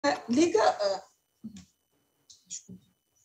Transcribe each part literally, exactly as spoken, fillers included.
Liga... é, Desculpa.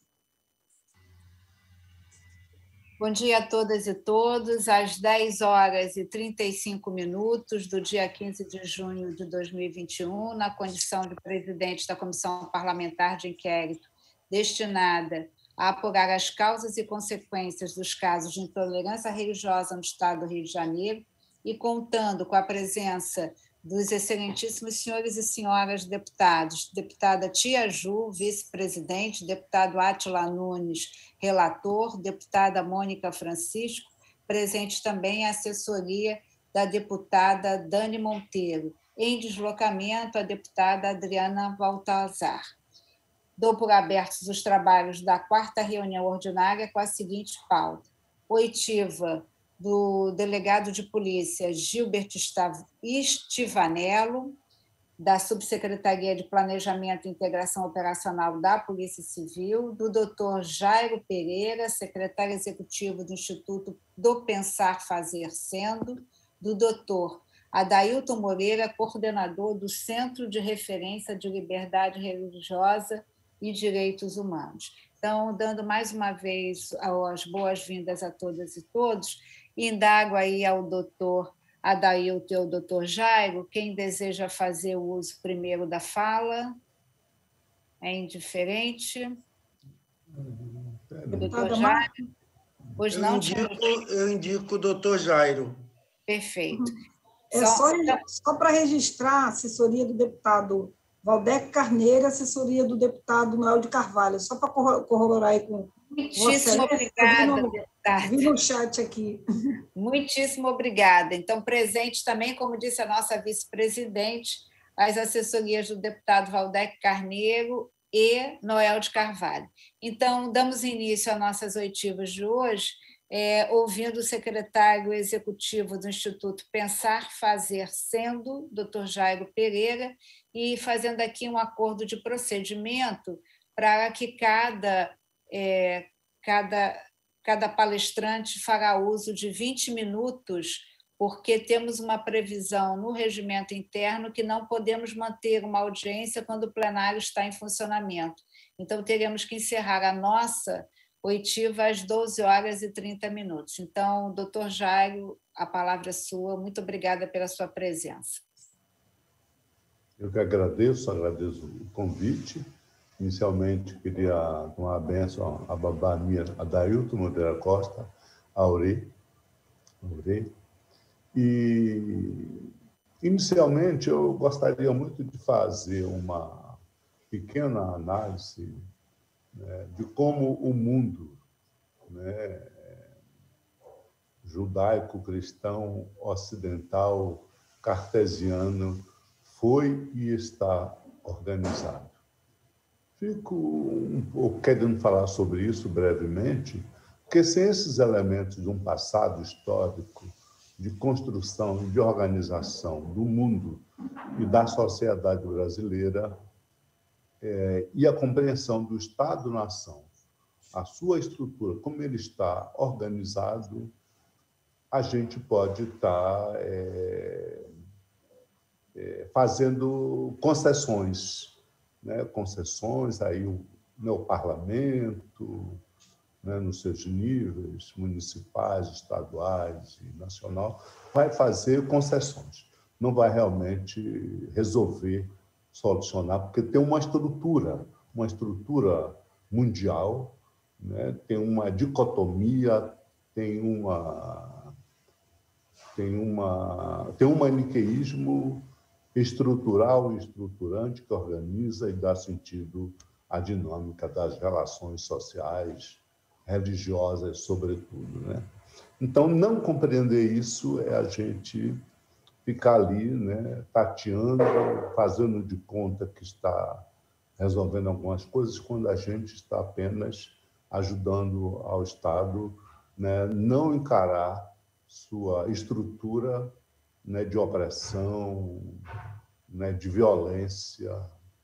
Bom dia a todas e todos. Às dez horas e trinta e cinco minutos do dia quinze de junho de dois mil e vinte e um, na condição de presidente da Comissão Parlamentar de Inquérito destinada a apurar as causas e consequências dos casos de intolerância religiosa no Estado do Rio de Janeiro e contando com a presença dos excelentíssimos senhores e senhoras deputados, deputada Tia Ju, vice-presidente, deputado Átila Nunes, relator, deputada Mônica Francisco, presente também a assessoria da deputada Dani Monteiro, em deslocamento a deputada Adriana Baltazar. Dou por abertos os trabalhos da quarta reunião ordinária com a seguinte pauta. Oitiva do delegado de polícia Gilbert Stivanello, da Subsecretaria de Planejamento e Integração Operacional da Polícia Civil, do doutor Jairo Pereira, secretário executivo do Instituto do Pensar Fazer Sendo, do doutor Adailton Moreira, coordenador do Centro de Referência de Liberdade Religiosa e Direitos Humanos. Então, dando mais uma vez as boas-vindas a todas e todos, indago aí ao doutor Adailton e ao doutor Jairo, quem deseja fazer o uso primeiro da fala? É indiferente? O doutor Jairo? Pois eu, não, indico, eu indico o doutor Jairo. Perfeito. É só, só para registrar a assessoria do deputado Valdec Carneiro, assessoria do deputado Noel de Carvalho, só para corroborar aí com Muitíssimo obrigada, deputada. Vi no chat aqui. Muitíssimo obrigada. Então, presente também, como disse a nossa vice-presidente, as assessorias do deputado Valdec Carneiro e Noel de Carvalho. Então, damos início às nossas oitivas de hoje, é, ouvindo o secretário executivo do Instituto Pensar Fazer Sendo, doutor Jairo Pereira, e fazendo aqui um acordo de procedimento para que cada, é, cada, cada palestrante fará uso de vinte minutos, porque temos uma previsão no regimento interno que não podemos manter uma audiência quando o plenário está em funcionamento. Então, teremos que encerrar a nossa oitiva às doze horas e trinta minutos. Então, doutor Jairo, a palavra é sua. Muito obrigada pela sua presença. Eu que agradeço, agradeço o convite. Inicialmente, queria dar uma bênção à babá minha, a Dailton Moreira Costa, a Aure. Aure. E, inicialmente, eu gostaria muito de fazer uma pequena análise, né, de como o mundo, né, judaico-cristão, ocidental, cartesiano, foi e está organizado. Fico um pouco querendo falar sobre isso brevemente, porque sem esses elementos de um passado histórico, de construção e de organização do mundo e da sociedade brasileira, é, e a compreensão do Estado-nação, a sua estrutura, como ele está organizado, a gente pode estar é, é, fazendo concessões, né? concessões aí o meu parlamento, né, nos seus níveis municipais, estaduais e nacional, vai fazer concessões. Não vai realmente resolver, solucionar, porque tem uma estrutura, uma estrutura mundial, né, tem uma dicotomia, tem uma tem uma tem um maniqueísmo estrutural e estruturante que organiza e dá sentido à dinâmica das relações sociais, religiosas, sobretudo, né? Então, não compreender isso é a gente ficar ali, né, tateando, fazendo de conta que está resolvendo algumas coisas, quando a gente está apenas ajudando ao Estado, né, não encarar sua estrutura, né, de opressão, né, de violência.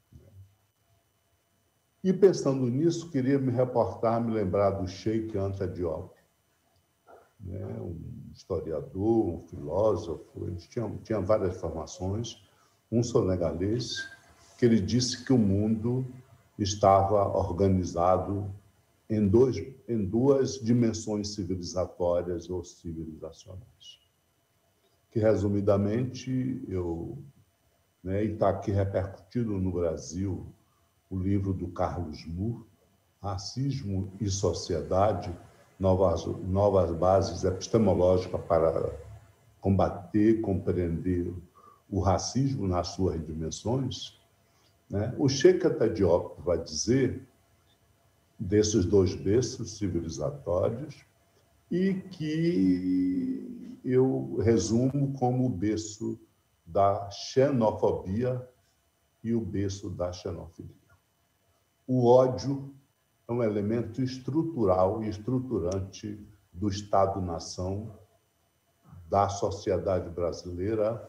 E, pensando nisso, queria me reportar, me lembrar do Sheikh Anta Diop, né, um historiador, um filósofo, ele tinha, tinha várias formações, um senegalês, que ele disse que o mundo estava organizado em, dois, em duas dimensões civilizatórias ou civilizacionais. Que, resumidamente, eu, né, e está aqui repercutido no Brasil o livro do Carlos Moore, Racismo e Sociedade, novas, novas bases epistemológicas para combater, compreender o racismo nas suas dimensões, né? O Cheikh Anta Diop vai dizer desses dois berços civilizatórios e que eu resumo como o berço da xenofobia e o berço da xenofilia. O ódio é um elemento estrutural e estruturante do Estado-nação, da sociedade brasileira,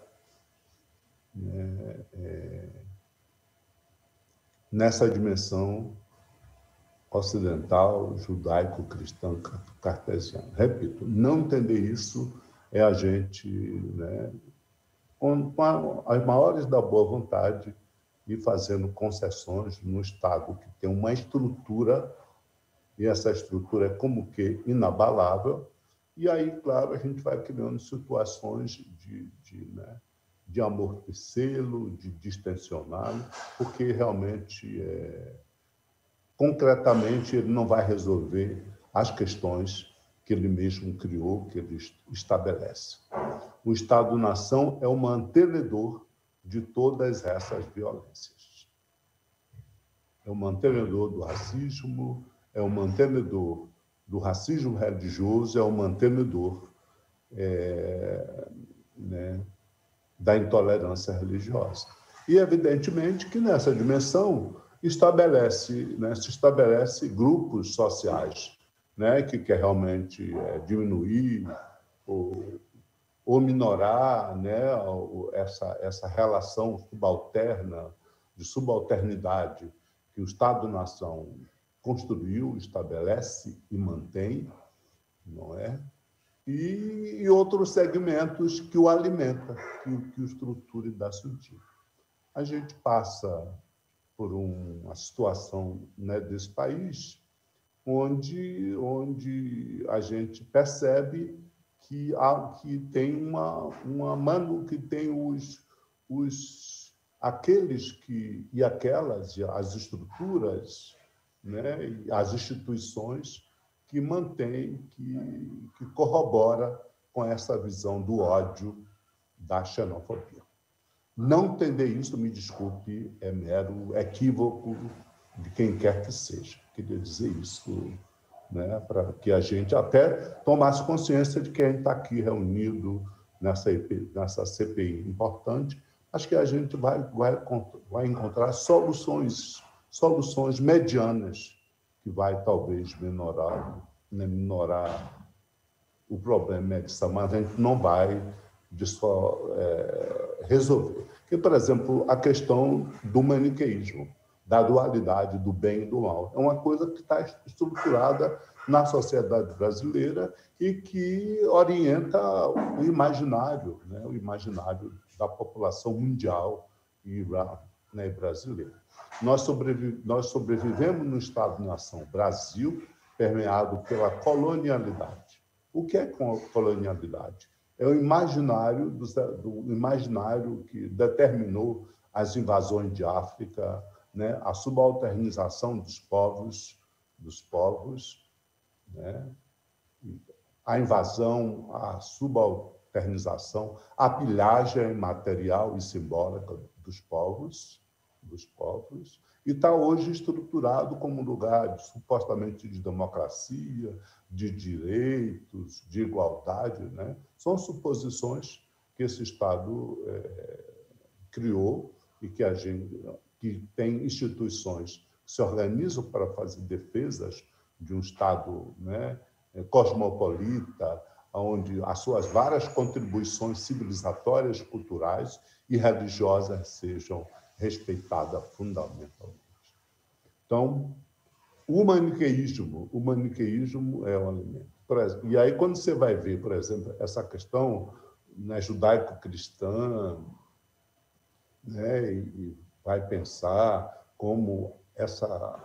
é, é, nessa dimensão ocidental, judaico-cristã, cartesiana. Repito, não entender isso é a gente, né, com as maiores da boa vontade, e fazendo concessões no Estado que tem uma estrutura, e essa estrutura é como que inabalável, e aí, claro, a gente vai criando situações de, de, né, de amortecê-lo, de distensioná-lo, porque realmente, é, concretamente, ele não vai resolver as questões que ele mesmo criou, que ele estabelece. O Estado-nação é o mantenedor de todas essas violências. É o mantenedor do racismo, é o mantenedor do racismo religioso, é o mantenedor é, né, da intolerância religiosa. E, evidentemente, que nessa dimensão estabelece, né, se estabelece grupos sociais, né, que quer realmente é, diminuir ou, ou minorar, né, essa, essa relação subalterna, de subalternidade que o Estado-nação construiu, estabelece e mantém, não é? E, e outros segmentos que o alimentam, que, que o estrutura e dá sentido. A gente passa por uma situação, né, desse país onde, onde a gente percebe que, há, que tem uma, uma mano que tem os, os aqueles que e aquelas as estruturas, né, e as instituições que mantém, que, que corrobora com essa visão do ódio, da xenofobia. Não entender isso, me desculpe, é mero equívoco de quem quer que seja. Queria dizer isso, né, para que a gente até tomasse consciência de que a gente está aqui reunido nessa, nessa C P I importante. Acho que a gente vai, vai, vai encontrar soluções, soluções medianas que vai talvez minorar, né, minorar o problema dessa, mas a gente não vai de só é, resolver. Que, por exemplo, a questão do maniqueísmo, da dualidade do bem e do mal, é uma coisa que está estruturada na sociedade brasileira e que orienta o imaginário, né, o imaginário da população mundial e, né, brasileira. Nós, sobrevi nós sobrevivemos no Estado-nação Brasil, permeado pela colonialidade. O que é colonialidade? É o imaginário, do, do imaginário que determinou as invasões de África, né, a subalternização dos povos, dos povos, né, a invasão, a subalternização, a pilhagem material e simbólica dos povos, dos povos, e está hoje estruturado como um lugar de, supostamente de democracia, de direitos, de igualdade, né? São suposições que esse Estado é, criou e que a gente que tem instituições que se organizam para fazer defesas de um Estado, né, cosmopolita, onde as suas várias contribuições civilizatórias, culturais e religiosas sejam respeitadas fundamentalmente. Então, o maniqueísmo, o maniqueísmo é um alimento. E aí, quando você vai ver, por exemplo, essa questão, né, judaico-cristã, né, e, vai pensar como essa,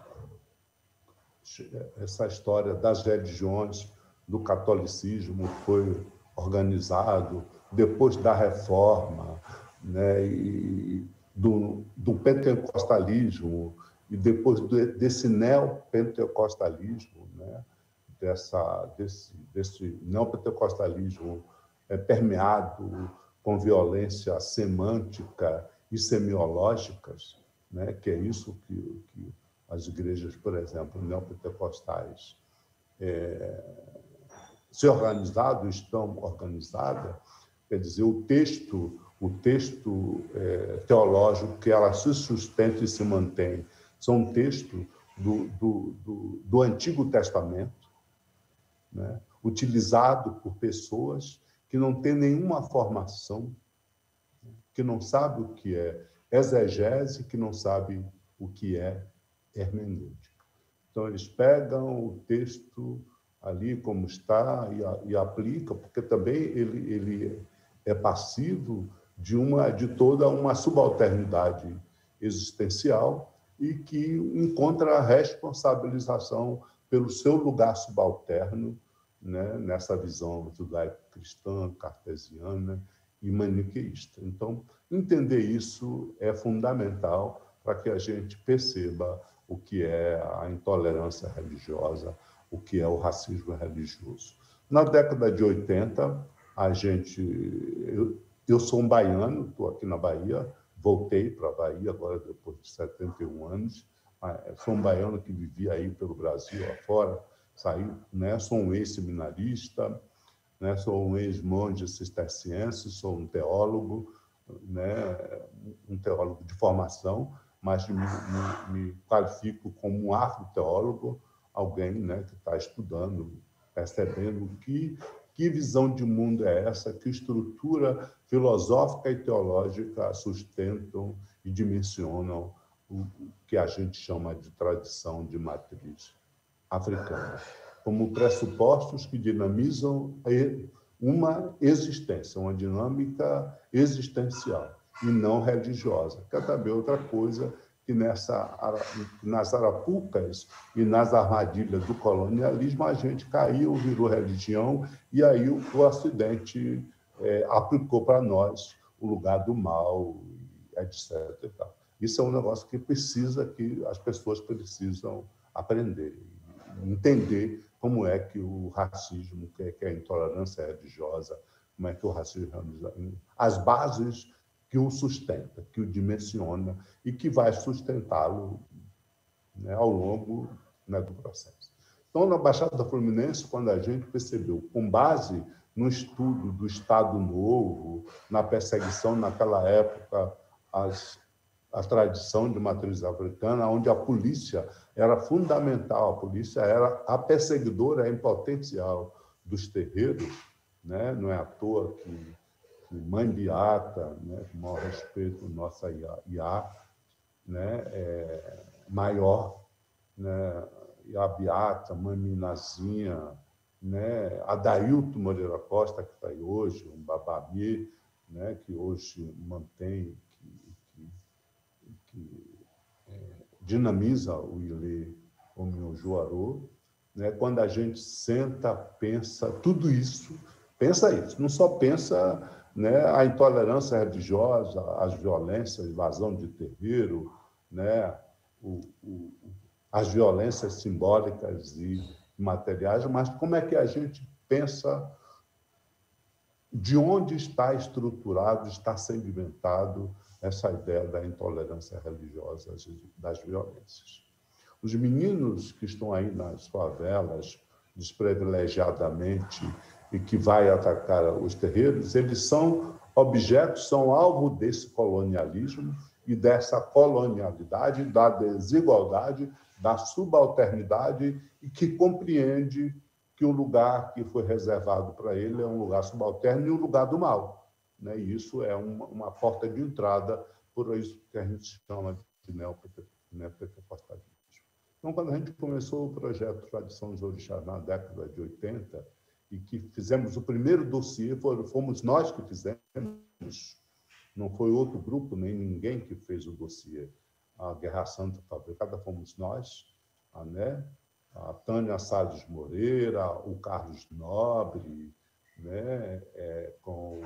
essa história das religiões, do catolicismo foi organizado depois da reforma, né, e do, do pentecostalismo, e depois desse neopentecostalismo, né, dessa, desse, desse neopentecostalismo é, permeado com violência semântica e semiológicas, né, que é isso que, que as igrejas, por exemplo, neopentecostais, é, se organizado, estão organizadas, quer dizer, o texto, o texto é, teológico que ela se sustenta e se mantém, são textos do, do, do, do Antigo Testamento, né, utilizado por pessoas que não têm nenhuma formação, que não sabem o que é exegese, que não sabem o que é hermenêutica. Então, eles pegam o texto ali como está e, e aplicam, porque também ele, ele é passivo de, uma, de toda uma subalternidade existencial e que encontra a responsabilização pelo seu lugar subalterno, né, nessa visão judaico-cristã, cartesiana e maniqueísta. Então, entender isso é fundamental para que a gente perceba o que é a intolerância religiosa, o que é o racismo religioso. Na década de oitenta, a gente... Eu, eu sou um baiano, estou aqui na Bahia, voltei para a Bahia agora depois de setenta e um anos, sou um baiano que vivia aí pelo Brasil afora, saí, né? Sou um ex-seminarista, né? Sou um ex-monge cisterciense, sou um teólogo, né? Um teólogo de formação, mas me, me, me qualifico como um afroteólogo, alguém, né, que está estudando, percebendo que, que visão de mundo é essa, que estrutura filosófica e teológica sustentam e dimensionam o que a gente chama de tradição de matriz africana, como pressupostos que dinamizam uma existência, uma dinâmica existencial e não religiosa, que é também outra coisa que nessa, nas arapucas e nas armadilhas do colonialismo a gente caiu, virou religião, e aí o, o Ocidente é, aplicou para nós o lugar do mal, etcétera e tal. Isso é um negócio que precisa, que as pessoas precisam aprender, entender como é que o racismo, que é, que é a intolerância religiosa, como é que o racismo, as bases que o sustenta, que o dimensiona e que vai sustentá-lo, né, ao longo, né, do processo. Então, na Baixada Fluminense, quando a gente percebeu, com base no estudo do Estado Novo, na perseguição, naquela época, as, a tradição de matriz africana, onde a polícia era fundamental, a polícia era a perseguidora em potencial dos terreiros, né? Não é à toa que Mãe Beata, né, com o maior respeito, nossa I A, né, é, maior, né, Iá Beata, Mãe Minazinha, né, Adailto Moreira Costa, que está aí hoje, um bababê, né, que hoje mantém, que, que, que é, dinamiza o Ilê Ominhojuarô, né, quando a gente senta, pensa tudo isso, pensa isso, não só pensa, né, a intolerância religiosa, as violências, a invasão de terreiro, né, o, o, as violências simbólicas e materiais, mas como é que a gente pensa de onde está estruturado, está sedimentado essa ideia da intolerância religiosa, das violências. Os meninos que estão aí nas favelas, desprivilegiadamente, e que vai atacar os terreiros, eles são objetos, são alvo desse colonialismo e dessa colonialidade, da desigualdade, da subalternidade, e que compreende que o lugar que foi reservado para ele é um lugar subalterno e um lugar do mal, né? E isso é uma, uma porta de entrada, por isso que a gente chama de neopentecostalismo. Então, quando a gente começou o projeto Tradição dos Orixás na década de oitenta, e que fizemos o primeiro dossiê, fomos nós que fizemos, não foi outro grupo, nem ninguém que fez o dossiê. A Guerra Santa Fabricada fomos nós, a, né? a Tânia Salles Moreira, o Carlos Nobre, né? é, com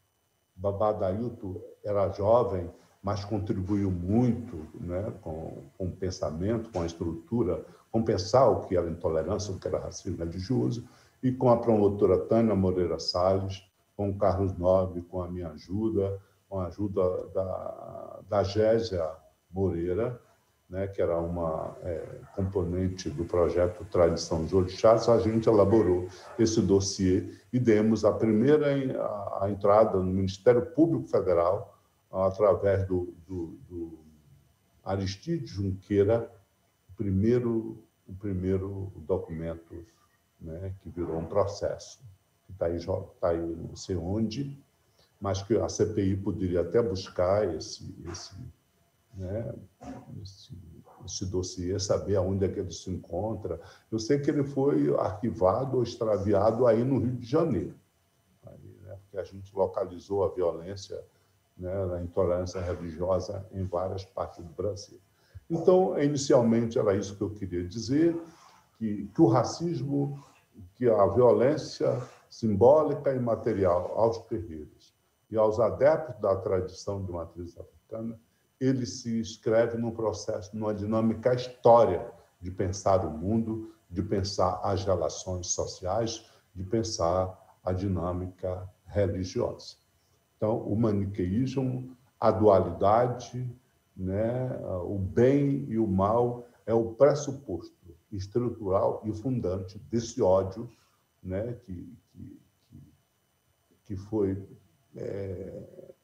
Babadailton era jovem, mas contribuiu muito, né? com, com o pensamento, com a estrutura, com pensar o que era intolerância, o que era racismo religioso, e com a promotora Tânia Moreira Salles, com o Carlos Nobre, com a minha ajuda, com a ajuda da, da Gésia Moreira, né, que era uma é, componente do projeto Tradição de Orixás, a gente elaborou esse dossiê e demos a primeira a, a entrada no Ministério Público Federal, através do, do, do Aristide Junqueira, o primeiro, o primeiro documento, né, que virou um processo, que está aí, tá aí não sei onde, mas que a C P I poderia até buscar esse, esse, né, esse, esse dossiê, saber aonde é que ele se encontra. Eu sei que ele foi arquivado ou extraviado aí no Rio de Janeiro, aí, né, porque a gente localizou a violência, né, a intolerância religiosa em várias partes do Brasil. Então, inicialmente, era isso que eu queria dizer, que, que o racismo, que a violência simbólica e material aos terreiros e aos adeptos da tradição de matriz africana, ele se escreve num processo, numa dinâmica história de pensar o mundo, de pensar as relações sociais, de pensar a dinâmica religiosa. Então, o maniqueísmo, a dualidade, né, o bem e o mal é o pressuposto estrutural e fundante desse ódio, né, que, que, que foi é,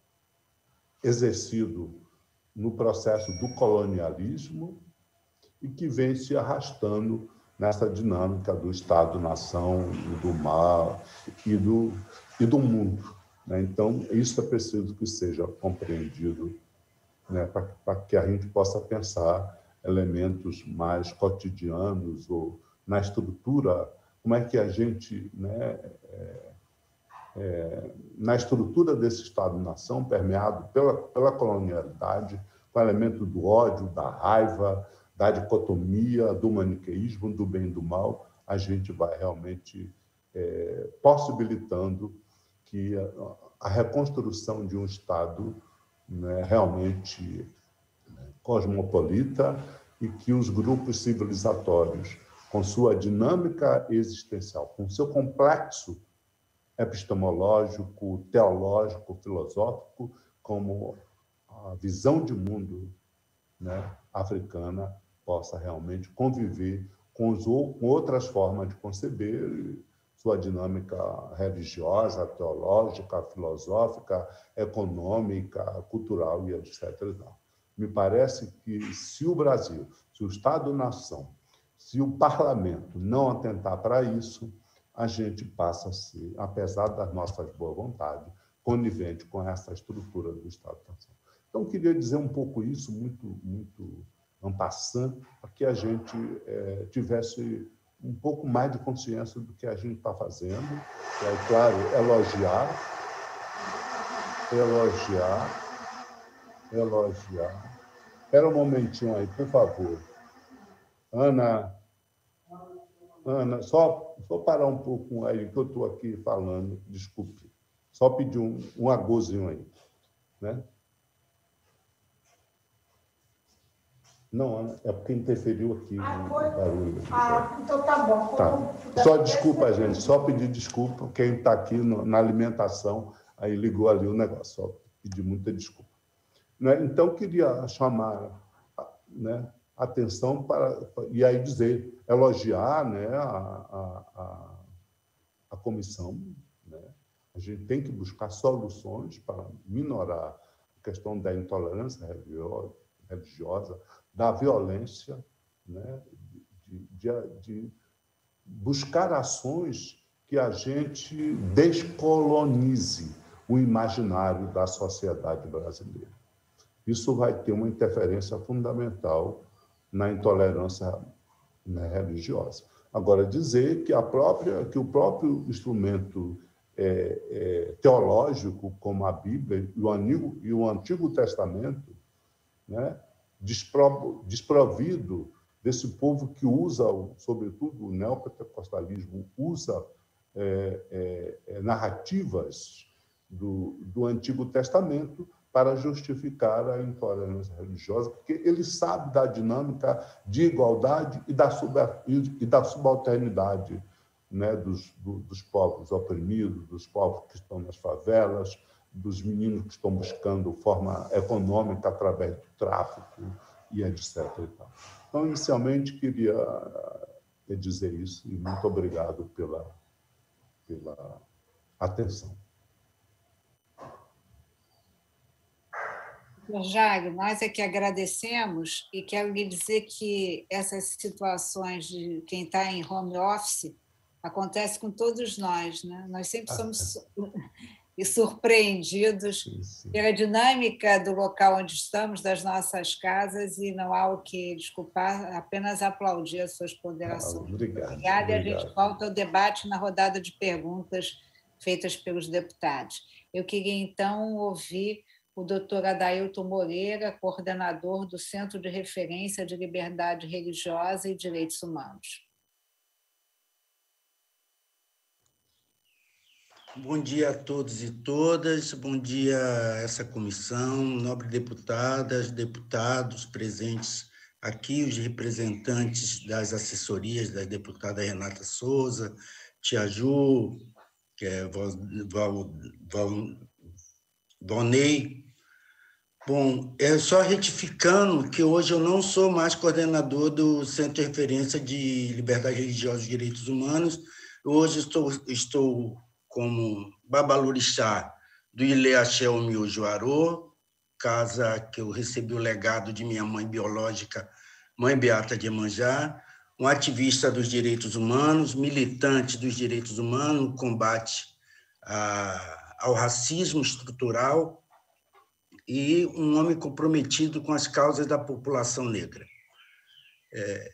exercido no processo do colonialismo e que vem se arrastando nessa dinâmica do Estado-nação, do mal e do, e do mundo, né? Então, isso é preciso que seja compreendido, né, para que a gente possa pensar elementos mais cotidianos ou na estrutura, como é que a gente, né, é, é, na estrutura desse Estado-nação, permeado pela, pela colonialidade, com o elemento do ódio, da raiva, da dicotomia, do maniqueísmo, do bem e do mal, a gente vai realmente é, possibilitando que a, a reconstrução de um Estado, né, realmente cosmopolita e que os grupos civilizatórios, com sua dinâmica existencial, com seu complexo epistemológico, teológico, filosófico, como a visão de mundo, né, africana, possa realmente conviver com, os, com outras formas de conceber sua dinâmica religiosa, teológica, filosófica, econômica, cultural e etcétera. Me parece que se o Brasil, se o Estado-nação, se o parlamento não atentar para isso, a gente passa a ser, apesar das nossas boas vontades, conivente com essa estrutura do Estado-nação. Então, queria dizer um pouco isso, muito, muito en passant, para que a gente é, tivesse um pouco mais de consciência do que a gente está fazendo. É claro, elogiar, elogiar, elogiar. Espera um momentinho aí, por favor. Ana, Ana, só, só parar um pouco aí, que eu estou aqui falando, desculpe. Só pedir um, um agozinho aí, né? Não, Ana, é porque interferiu aqui ah, no foi? barulho. Ah, então tá bom. Tá. Só desculpa, gente, só pedir desculpa, quem está aqui no, na alimentação, aí ligou ali o negócio, só pedir muita desculpa. Né? Então, queria chamar, né, atenção para, e aí dizer, elogiar, né, a, a, a, a comissão, né? A gente tem que buscar soluções para minorar a questão da intolerância religiosa, da violência, né? de, de, de buscar ações que a gente descolonize o imaginário da sociedade brasileira. Isso vai ter uma interferência fundamental na intolerância, né, religiosa. Agora, dizer que, a própria, que o próprio instrumento é, é, teológico, como a Bíblia e o Antigo, e o Antigo Testamento, né, desprovido desse povo que usa, sobretudo o neopentecostalismo, usa é, é, narrativas do, do Antigo Testamento para justificar a intolerância religiosa, porque ele sabe da dinâmica de igualdade e da, sub, e da subalternidade, né, dos, do, dos povos oprimidos, dos povos que estão nas favelas, dos meninos que estão buscando forma econômica através do tráfico e etcétera. Então, inicialmente, queria dizer isso e muito obrigado pela, pela atenção. Jairo, nós é que agradecemos e quero lhe dizer que essas situações de quem está em home office acontece com todos nós, né? Nós sempre somos e surpreendidos sim, sim. pela dinâmica do local onde estamos, das nossas casas, e não há o que desculpar, apenas aplaudir as suas ponderações. Ah, obrigado. Obrigada, obrigado. E a gente volta ao debate na rodada de perguntas feitas pelos deputados. Eu queria, então, ouvir o doutor Adailton Moreira, coordenador do Centro de Referência de Liberdade Religiosa e Direitos Humanos. Bom dia a todos e todas, bom dia a essa comissão, nobres deputadas, deputados presentes aqui, os representantes das assessorias da deputada Renata Souza, Tia Ju, que é Val, Val, Val, Valnei. Bom, é só retificando que hoje eu não sou mais coordenador do Centro de Referência de Liberdade Religiosa e Direitos Humanos, hoje estou, estou como babalorixá do Ilê Axé Omiô Juarô, casa que eu recebi o legado de minha mãe biológica, Mãe Beata de Iemanjá, um ativista dos direitos humanos, militante dos direitos humanos, no combate a, ao racismo estrutural e um homem comprometido com as causas da população negra. É,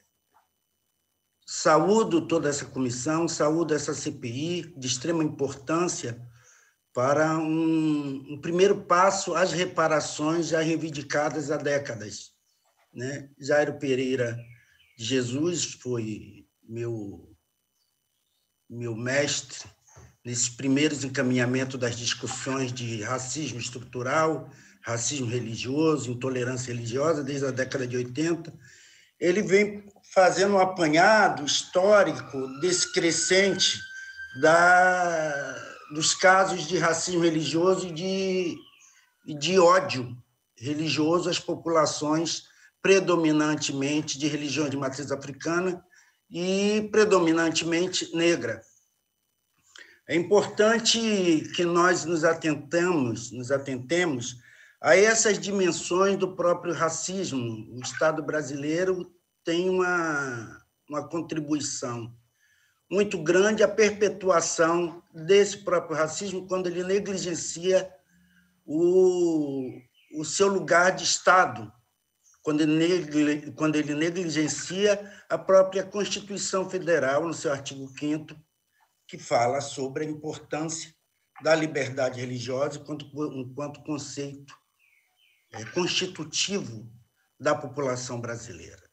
saúdo toda essa comissão, saúdo essa C P I, de extrema importância para um, um primeiro passo às reparações já reivindicadas há décadas. Né? Jairo Pereira de Jesus foi meu, meu mestre nesses primeiros encaminhamentos das discussões de racismo estrutural, racismo religioso, intolerância religiosa, desde a década de oitenta. Ele vem fazendo um apanhado histórico desse crescente da, dos casos de racismo religioso e de, e de ódio religioso às populações predominantemente de religiões de matriz africana e predominantemente negra. É importante que nós nos atentamos, nos atentemos a essas dimensões do próprio racismo. O Estado brasileiro tem uma, uma contribuição muito grande à perpetuação desse próprio racismo quando ele negligencia o, o seu lugar de Estado, quando ele, quando ele negligencia a própria Constituição Federal, no seu artigo quinto, que fala sobre a importância da liberdade religiosa enquanto, enquanto conceito é, constitutivo da população brasileira.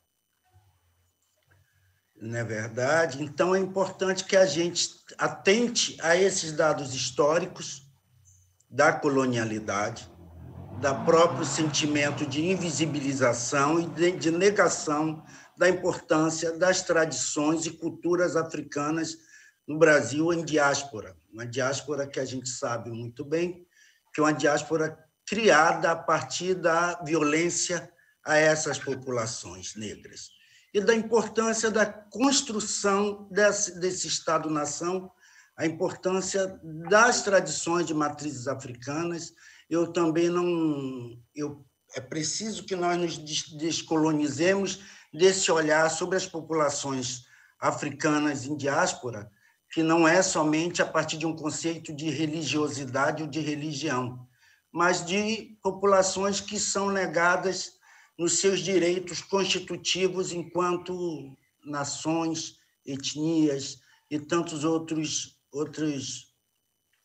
Não é verdade? Então, é importante que a gente atente a esses dados históricos da colonialidade, da próprio sentimento de invisibilização e de, de negação da importância das tradições e culturas africanas no Brasil em diáspora. Uma diáspora que a gente sabe muito bem, que é uma diáspora criada a partir da violência a essas populações negras. E da importância da construção desse, desse Estado-nação, a importância das tradições de matrizes africanas. Eu também não... Eu, é preciso que nós nos descolonizemos desse olhar sobre as populações africanas em diáspora, que não é somente a partir de um conceito de religiosidade ou de religião, mas de populações que são negadas nos seus direitos constitutivos enquanto nações, etnias e tantos outros, outros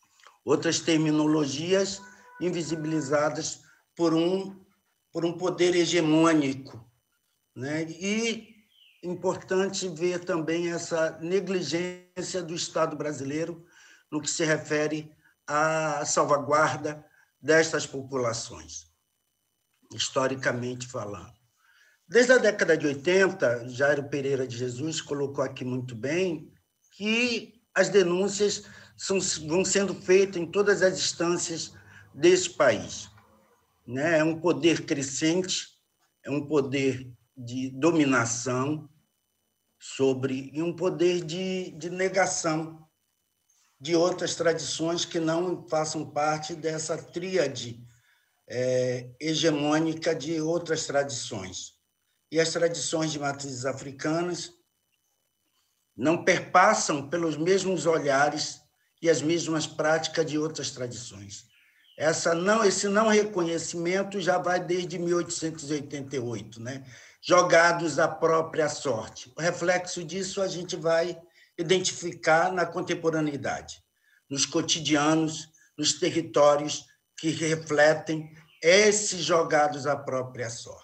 outras terminologias invisibilizadas por um, por um poder hegemônico, né? E importante ver também essa negligência do Estado brasileiro no que se refere à salvaguarda destas populações, historicamente falando. Desde a década de oitenta, Jairo Pereira de Jesus colocou aqui muito bem que as denúncias são, vão sendo feitas em todas as instâncias desse país, né? É um poder crescente, é um poder de dominação sobre e um poder de, de negação de outras tradições que não façam parte dessa tríade é, hegemônica de outras tradições. E as tradições de matrizes africanas não perpassam pelos mesmos olhares e as mesmas práticas de outras tradições. Essa não, esse não reconhecimento já vai desde mil oitocentos e oitenta e oito, né? Jogados à própria sorte. O reflexo disso a gente vai identificar na contemporaneidade, nos cotidianos, nos territórios que refletem esses jogados à própria sorte.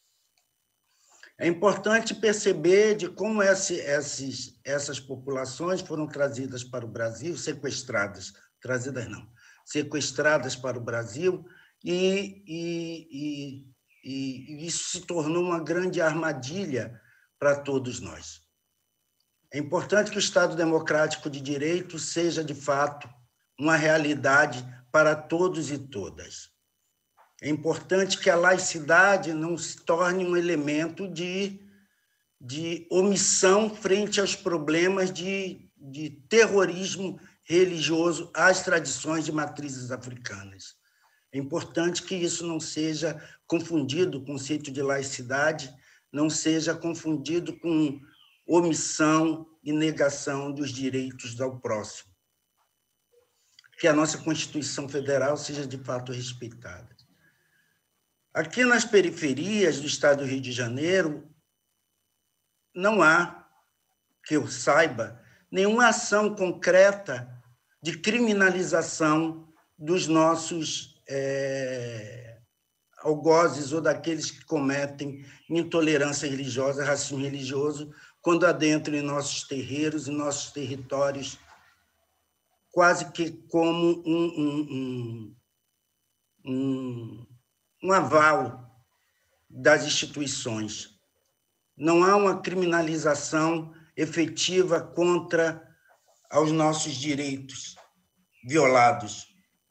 É importante perceber de como esse, esses, essas populações foram trazidas para o Brasil, sequestradas, trazidas não, sequestradas para o Brasil, e, e, e, e isso se tornou uma grande armadilha para todos nós. É importante que o Estado democrático de direito seja, de fato, uma realidade para todos e todas. É importante que a laicidade não se torne um elemento de, de omissão frente aos problemas de, de terrorismo religioso às tradições de matrizes africanas. É importante que isso não seja confundido, o conceito de laicidade não seja confundido com omissão e negação dos direitos ao próximo. Que a nossa Constituição Federal seja, de fato, respeitada. Aqui nas periferias do estado do Rio de Janeiro, não há, que eu saiba, nenhuma ação concreta de criminalização dos nossos é, algozes ou daqueles que cometem intolerância religiosa, racismo religioso, quando adentram em nossos terreiros, em nossos territórios, quase que como um, um, um, um um aval das instituições. Não há uma criminalização efetiva contra os nossos direitos violados.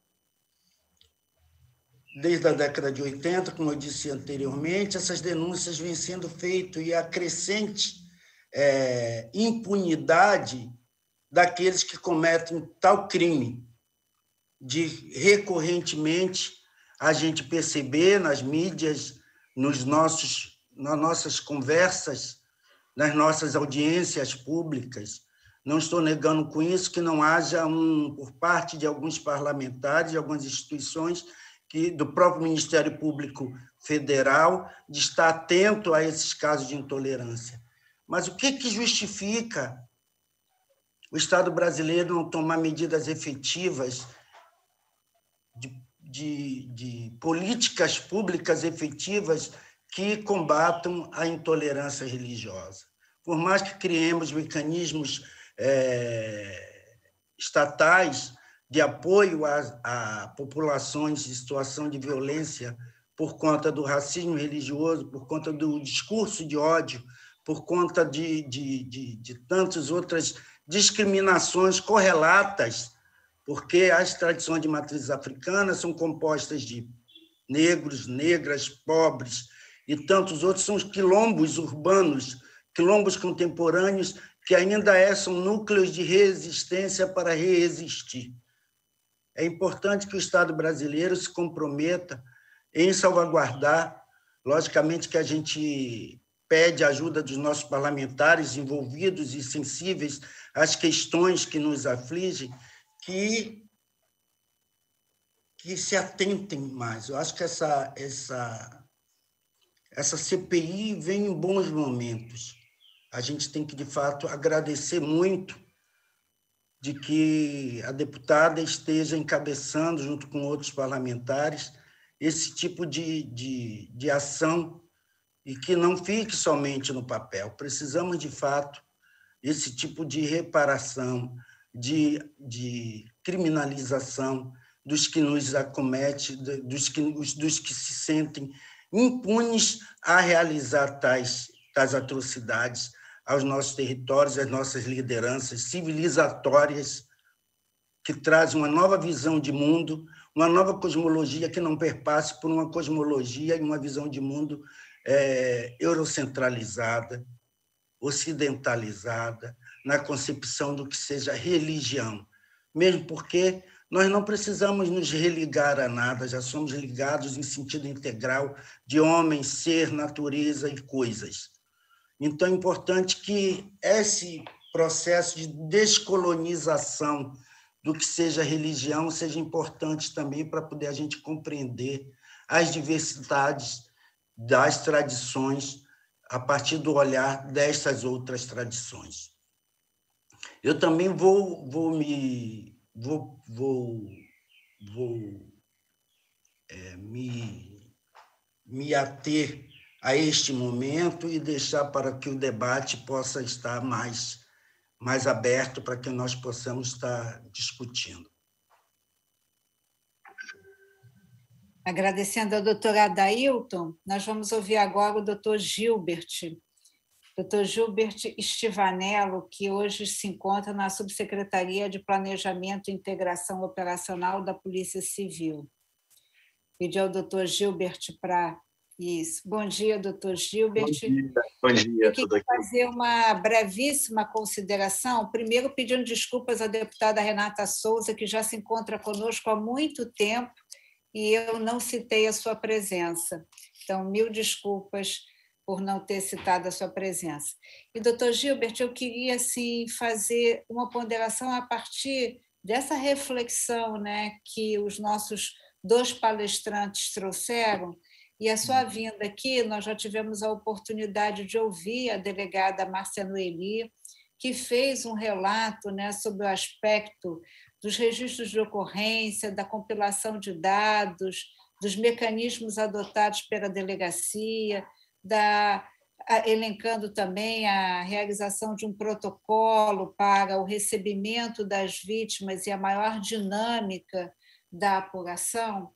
Desde a década de oitenta, como eu disse anteriormente, essas denúncias vêm sendo feitas e a crescente é, impunidade daqueles que cometem tal crime, de recorrentemente a gente perceber nas mídias, nos nossos, nas nossas conversas, nas nossas audiências públicas. Não estou negando com isso que não haja, um, por parte de alguns parlamentares, de algumas instituições, que, do próprio Ministério Público Federal, de estar atento a esses casos de intolerância. Mas o que, que justifica o Estado brasileiro não tomar medidas efetivas de De, de políticas públicas efetivas que combatam a intolerância religiosa? Por mais que criemos mecanismos é, estatais de apoio a, a populações em situação de violência por conta do racismo religioso, por conta do discurso de ódio, por conta de, de, de, de tantas outras discriminações correlatas, porque as tradições de matrizes africanas são compostas de negros, negras, pobres e tantos outros, são os quilombos urbanos, quilombos contemporâneos, que ainda são núcleos de resistência para reexistir. É importante que o Estado brasileiro se comprometa em salvaguardar, logicamente que a gente pede a ajuda dos nossos parlamentares envolvidos e sensíveis às questões que nos afligem, Que, que se atentem mais. Eu acho que essa, essa, essa C P I vem em bons momentos. A gente tem que, de fato, agradecer muito de que a deputada esteja encabeçando, junto com outros parlamentares, esse tipo de, de, de ação e que não fique somente no papel. Precisamos, de fato, esse tipo de reparação, de, de criminalização dos que nos acometem, dos que, dos que se sentem impunes a realizar tais, tais atrocidades aos nossos territórios, às nossas lideranças civilizatórias, que trazem uma nova visão de mundo, uma nova cosmologia que não perpasse por uma cosmologia e uma visão de mundo é, eurocentralizada, ocidentalizada, na concepção do que seja religião. Mesmo porque nós não precisamos nos religar a nada, já somos ligados em sentido integral de homem, ser, natureza e coisas. Então, é importante que esse processo de descolonização do que seja religião seja importante também para poder a gente compreender as diversidades das tradições a partir do olhar dessas outras tradições. Eu também vou, vou me vou, vou, vou é, me, me ater a este momento e deixar para que o debate possa estar mais, mais aberto para que nós possamos estar discutindo. Agradecendo ao doutor Adailton, nós vamos ouvir agora o doutor Gilbert, doutor Gilbert Stivanello, que hoje se encontra na Subsecretaria de Planejamento e Integração Operacional da Polícia Civil. Pedi ao doutor Gilbert para... Isso. Bom dia, doutor Gilbert. Bom dia, bom dia. Eu queria fazer uma brevíssima consideração, primeiro pedindo desculpas à deputada Renata Souza, que já se encontra conosco há muito tempo, e eu não citei a sua presença. Então, mil desculpas por não ter citado a sua presença. E, doutor Gilbert, eu queria assim, fazer uma ponderação a partir dessa reflexão, né, que os nossos dois palestrantes trouxeram, e a sua vinda aqui, nós já tivemos a oportunidade de ouvir a delegada Márcia Noeli, que fez um relato, né, sobre o aspecto dos registros de ocorrência, da compilação de dados, dos mecanismos adotados pela delegacia, da, elencando também a realização de um protocolo para o recebimento das vítimas e a maior dinâmica da apuração,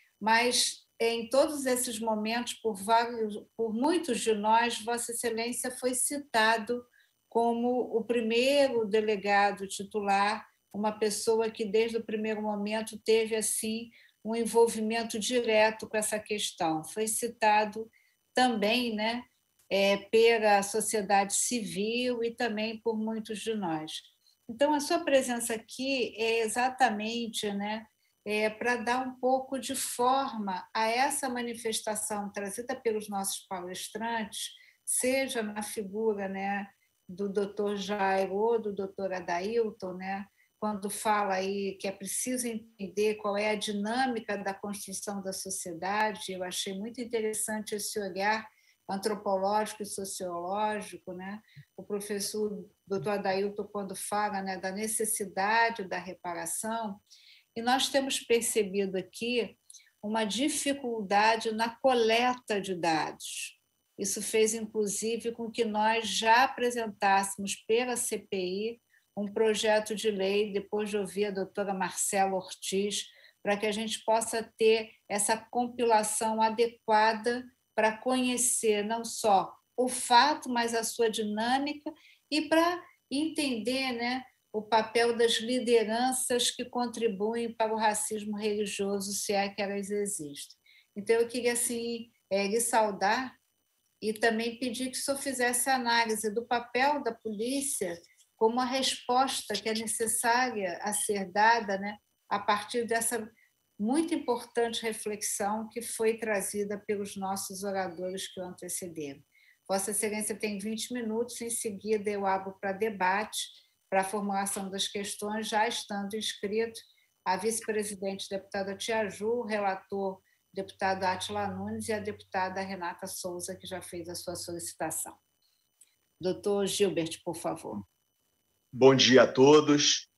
mas em todos esses momentos, por, vários, por muitos de nós, Vossa Excelência foi citado como o primeiro delegado titular, uma pessoa que, desde o primeiro momento, teve assim um envolvimento direto com essa questão. Foi citado também, né, é, pela sociedade civil e também por muitos de nós. Então, a sua presença aqui é exatamente, né, é, para dar um pouco de forma a essa manifestação trazida pelos nossos palestrantes, seja na figura, né, do doutor Jairo ou do doutor Adailton, né, quando fala aí que é preciso entender qual é a dinâmica da construção da sociedade. Eu achei muito interessante esse olhar antropológico e sociológico, né? O professor doutor Adailton, quando fala, né, da necessidade da reparação, e nós temos percebido aqui uma dificuldade na coleta de dados. Isso fez, inclusive, com que nós já apresentássemos pela C P I um projeto de lei, depois de ouvir a doutora Marcela Ortiz, para que a gente possa ter essa compilação adequada para conhecer não só o fato, mas a sua dinâmica e para entender, né, o papel das lideranças que contribuem para o racismo religioso, se é que elas existem. Então, eu queria assim, é, lhe saudar e também pedir que o senhor fizesse análise do papel da polícia como a resposta que é necessária a ser dada, né, a partir dessa muito importante reflexão que foi trazida pelos nossos oradores que o antecederam. Vossa Excelência tem vinte minutos, em seguida eu abro para debate, para a formulação das questões, já estando inscrito a vice-presidente deputada Tia Ju, o relator deputado Átila Nunes e a deputada Renata Souza, que já fez a sua solicitação. Doutor Gilbert, por favor. Bom dia a todos.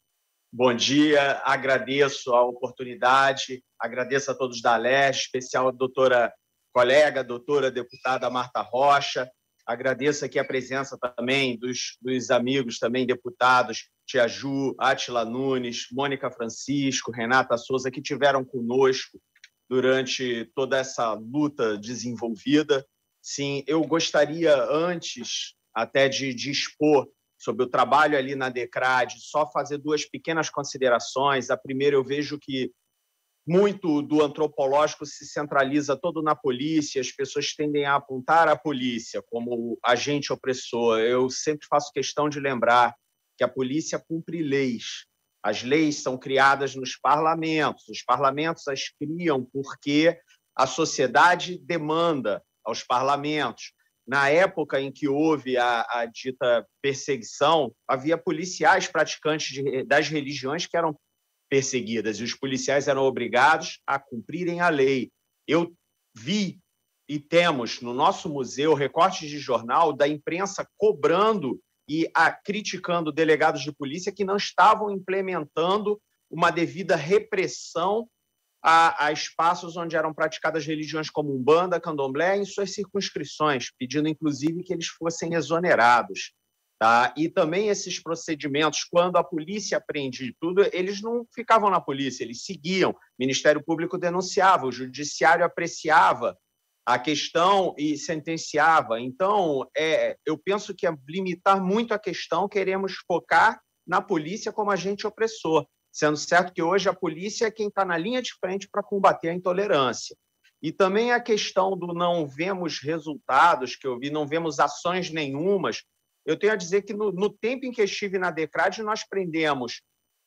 Bom dia, agradeço a oportunidade, agradeço a todos da Alerj, especial a doutora colega, doutora deputada Marta Rocha, agradeço aqui a presença também dos, dos amigos também deputados Tia Ju, Átila Nunes, Mônica Francisco, Renata Souza, que tiveram conosco durante toda essa luta desenvolvida. Sim, eu gostaria, antes até de, de expor sobre o trabalho ali na DECRAD, só fazer duas pequenas considerações. A primeira, eu vejo que muito do antropológico se centraliza todo na polícia, as pessoas tendem a apontar a polícia como agente opressor. Eu sempre faço questão de lembrar que a polícia cumpre leis. As leis são criadas nos parlamentos, os parlamentos as criam porque a sociedade demanda aos parlamentos. Na época em que houve a, a dita perseguição, havia policiais praticantes de, das religiões que eram perseguidas, e os policiais eram obrigados a cumprirem a lei. Eu vi e temos no nosso museu recortes de jornal da imprensa cobrando e a, criticando delegados de polícia que não estavam implementando uma devida repressão A, a espaços onde eram praticadas religiões como Umbanda, Candomblé, em suas circunscrições, pedindo, inclusive, que eles fossem exonerados. Tá? E também esses procedimentos, quando a polícia aprendia tudo, eles não ficavam na polícia, eles seguiam. O Ministério Público denunciava, o Judiciário apreciava a questão e sentenciava. Então, é, eu penso que é limitar muito a questão, queremos focar na polícia como agente opressor, sendo certo que hoje a polícia é quem está na linha de frente para combater a intolerância. E também a questão do não vemos resultados, que eu vi, não vemos ações nenhumas. Eu tenho a dizer que no, no tempo em que estive na DECRAD, nós prendemos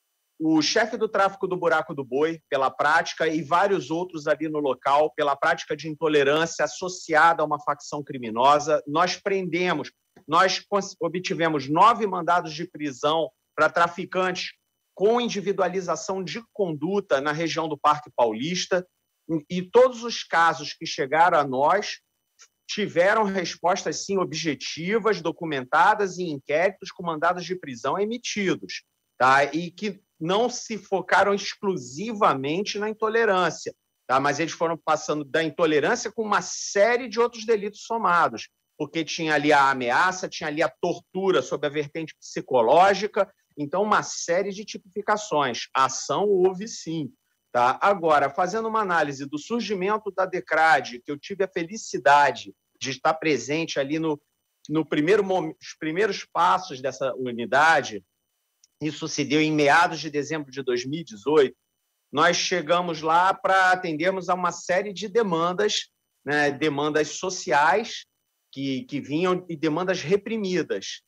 o chefe do tráfico do Buraco do Boi pela prática e vários outros ali no local pela prática de intolerância associada a uma facção criminosa. Nós prendemos, nós obtivemos nove mandados de prisão para traficantes com individualização de conduta na região do Parque Paulista, e todos os casos que chegaram a nós tiveram respostas, sim, objetivas, documentadas em inquéritos com mandados de prisão emitidos, tá? E que não se focaram exclusivamente na intolerância, tá? Mas eles foram passando da intolerância com uma série de outros delitos somados, porque tinha ali a ameaça, tinha ali a tortura sob a vertente psicológica. Então, uma série de tipificações. A ação houve, sim. Tá? Agora, fazendo uma análise do surgimento da DECRAD, que eu tive a felicidade de estar presente ali no, no primeiro, nos primeiros passos dessa unidade, isso se deu em meados de dezembro de dois mil e dezoito, nós chegamos lá para atendermos a uma série de demandas, né, demandas sociais que, que vinham e demandas reprimidas.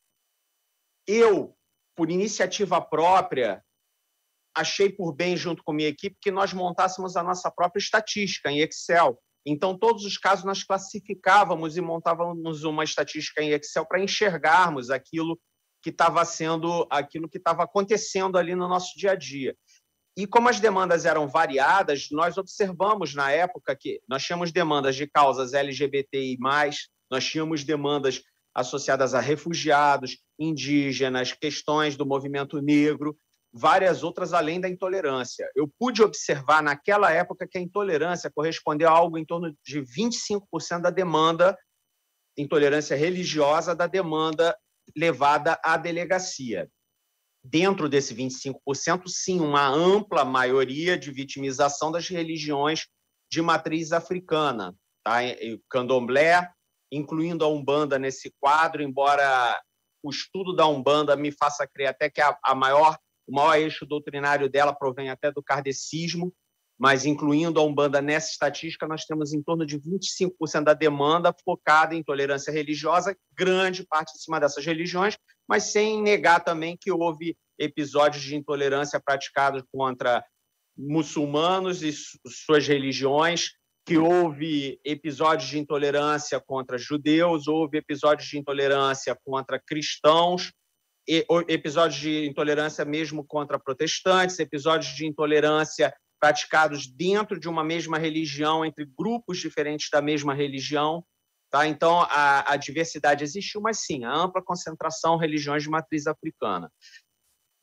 Eu, por iniciativa própria, achei por bem, junto com a minha equipe, que nós montássemos a nossa própria estatística em Excel. Então, todos os casos nós classificávamos e montávamos uma estatística em Excel para enxergarmos aquilo que estava sendo, aquilo que estava acontecendo ali no nosso dia a dia. E como as demandas eram variadas, nós observamos na época que nós tínhamos demandas de causas L G B T I mais, nós tínhamos demandas associadas a refugiados, indígenas, questões do movimento negro, várias outras além da intolerância. Eu pude observar naquela época que a intolerância correspondeu a algo em torno de vinte e cinco por cento da demanda, intolerância religiosa, da demanda levada à delegacia. Dentro desse vinte e cinco por cento, sim, uma ampla maioria de vitimização das religiões de matriz africana, tá? Candomblé, incluindo a Umbanda nesse quadro, embora o estudo da Umbanda me faça crer até que a, a maior, o maior eixo doutrinário dela provém até do kardecismo, mas incluindo a Umbanda nessa estatística, nós temos em torno de vinte e cinco por cento da demanda focada em intolerância religiosa, grande parte em cima dessas religiões, mas sem negar também que houve episódios de intolerância praticados contra muçulmanos e suas religiões, que houve episódios de intolerância contra judeus, houve episódios de intolerância contra cristãos, episódios de intolerância mesmo contra protestantes, episódios de intolerância praticados dentro de uma mesma religião, entre grupos diferentes da mesma religião. Tá? Então, a, a diversidade existiu, mas sim, a ampla concentração religiões de matriz africana.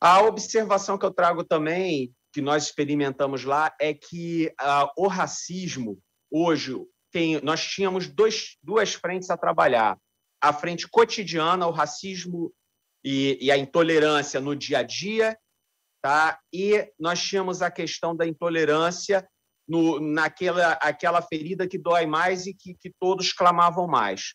A observação que eu trago também, que nós experimentamos lá, é que ah, o racismo, hoje, tem, nós tínhamos dois, duas frentes a trabalhar. A frente cotidiana, o racismo e, e a intolerância no dia a dia, tá? E nós tínhamos a questão da intolerância no, naquela aquela ferida que dói mais e que, que todos clamavam mais.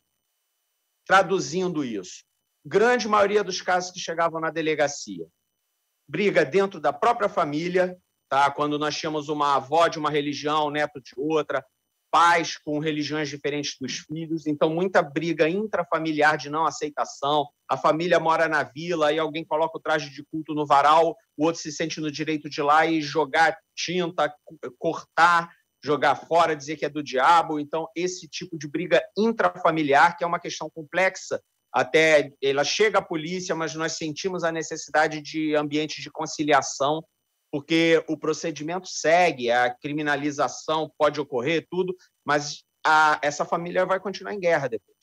Traduzindo isso, grande maioria dos casos que chegavam na delegacia, briga dentro da própria família, tá? Quando nós tínhamos uma avó de uma religião, neto de outra, pais com religiões diferentes dos filhos, então muita briga intrafamiliar de não aceitação, a família mora na vila e alguém coloca o traje de culto no varal, o outro se sente no direito de ir lá e jogar tinta, cortar, jogar fora, dizer que é do diabo. Então, esse tipo de briga intrafamiliar, que é uma questão complexa, até ela chega à polícia, mas nós sentimos a necessidade de ambiente de conciliação, porque o procedimento segue, a criminalização pode ocorrer, tudo, mas a, essa família vai continuar em guerra depois.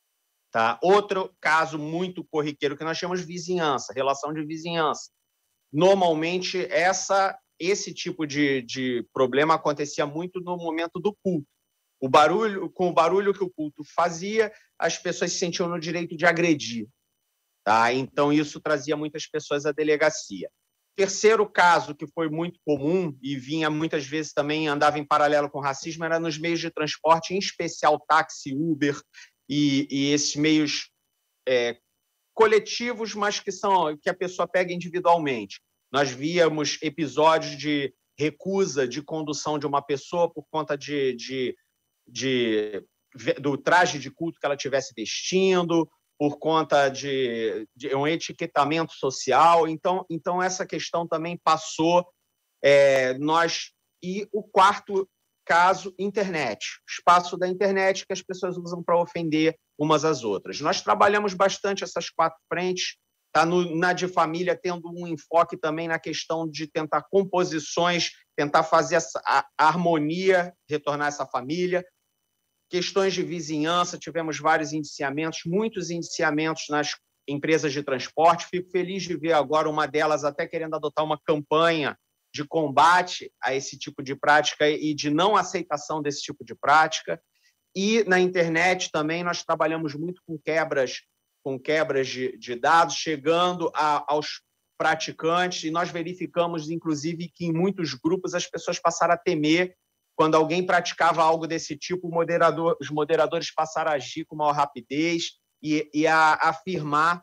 Tá? Outro caso muito corriqueiro que nós chamamos de vizinhança, relação de vizinhança. Normalmente, essa, esse tipo de, de problema acontecia muito no momento do culto. O barulho, com o barulho que o culto fazia, as pessoas se sentiam no direito de agredir. Tá? Então, isso trazia muitas pessoas à delegacia. Terceiro caso, que foi muito comum e vinha muitas vezes também, andava em paralelo com o racismo, era nos meios de transporte, em especial táxi, Uber e, e esses meios é, coletivos, mas que, são, que a pessoa pega individualmente. Nós víamos episódios de recusa de condução de uma pessoa por conta de, de, de, do traje de culto que ela estivesse vestindo, por conta de, de um etiquetamento social. Então, então essa questão também passou. É, nós E o quarto caso, internet. O espaço da internet que as pessoas usam para ofender umas às outras. Nós trabalhamos bastante essas quatro frentes. Tá no, na de família, tendo um enfoque também na questão de tentar composições, tentar fazer essa, a, a harmonia, retornar essa família. Questões de vizinhança, tivemos vários indiciamentos, muitos indiciamentos nas empresas de transporte. Fico feliz de ver agora uma delas até querendo adotar uma campanha de combate a esse tipo de prática e de não aceitação desse tipo de prática. E na internet também nós trabalhamos muito com quebras, com quebras de, de dados, chegando a, aos praticantes, e nós verificamos, inclusive, que em muitos grupos as pessoas passaram a temer. Quando alguém praticava algo desse tipo, o moderador, os moderadores passaram a agir com maior rapidez e, e a, a afirmar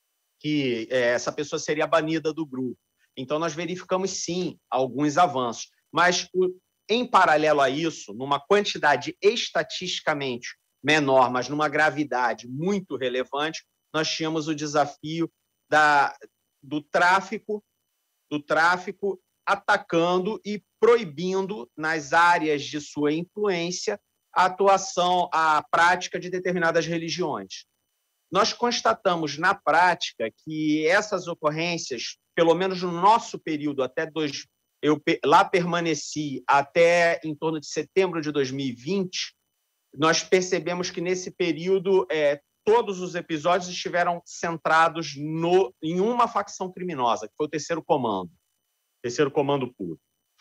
que é, essa pessoa seria banida do grupo. Então, nós verificamos, sim, alguns avanços. Mas, o, em paralelo a isso, numa quantidade estatisticamente menor, mas numa gravidade muito relevante, nós tínhamos o desafio da, do tráfico, do tráfico atacando e proibindo, nas áreas de sua influência, a atuação, a prática de determinadas religiões. Nós constatamos, na prática, que essas ocorrências, pelo menos no nosso período, até dois, eu lá permaneci até em torno de setembro de dois mil e vinte, nós percebemos que, nesse período, é, todos os episódios estiveram centrados no, em uma facção criminosa, que foi o Terceiro Comando. Terceiro Comando Puro.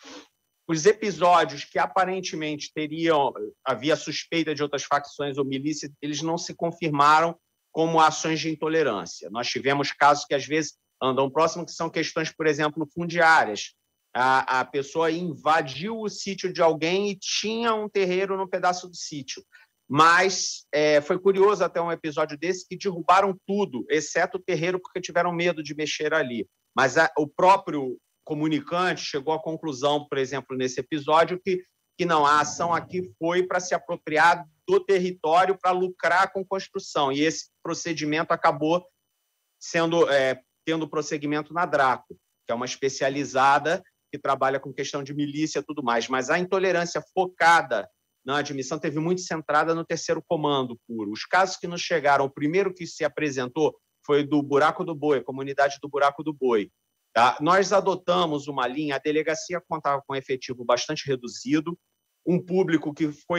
Os episódios que aparentemente teriam, havia suspeita de outras facções ou milícias, eles não se confirmaram como ações de intolerância. Nós tivemos casos que às vezes andam próximo, que são questões, por exemplo, fundiárias. A, a pessoa invadiu o sítio de alguém e tinha um terreiro no pedaço do sítio. Mas é, foi curioso até um episódio desse que derrubaram tudo, exceto o terreiro, porque tiveram medo de mexer ali. Mas a, o próprio comunicante chegou à conclusão, por exemplo, nesse episódio, que, que não, a ação aqui foi para se apropriar do território para lucrar com construção. E esse procedimento acabou sendo, é, tendo prosseguimento na Draco, que é uma especializada que trabalha com questão de milícia e tudo mais. Mas a intolerância focada na admissão teve muito centrada no Terceiro Comando Puro. Os casos que nos chegaram, o primeiro que se apresentou foi do Buraco do Boi, a comunidade do Buraco do Boi. Tá? Nós adotamos uma linha, a delegacia contava com um efetivo bastante reduzido, um público que foi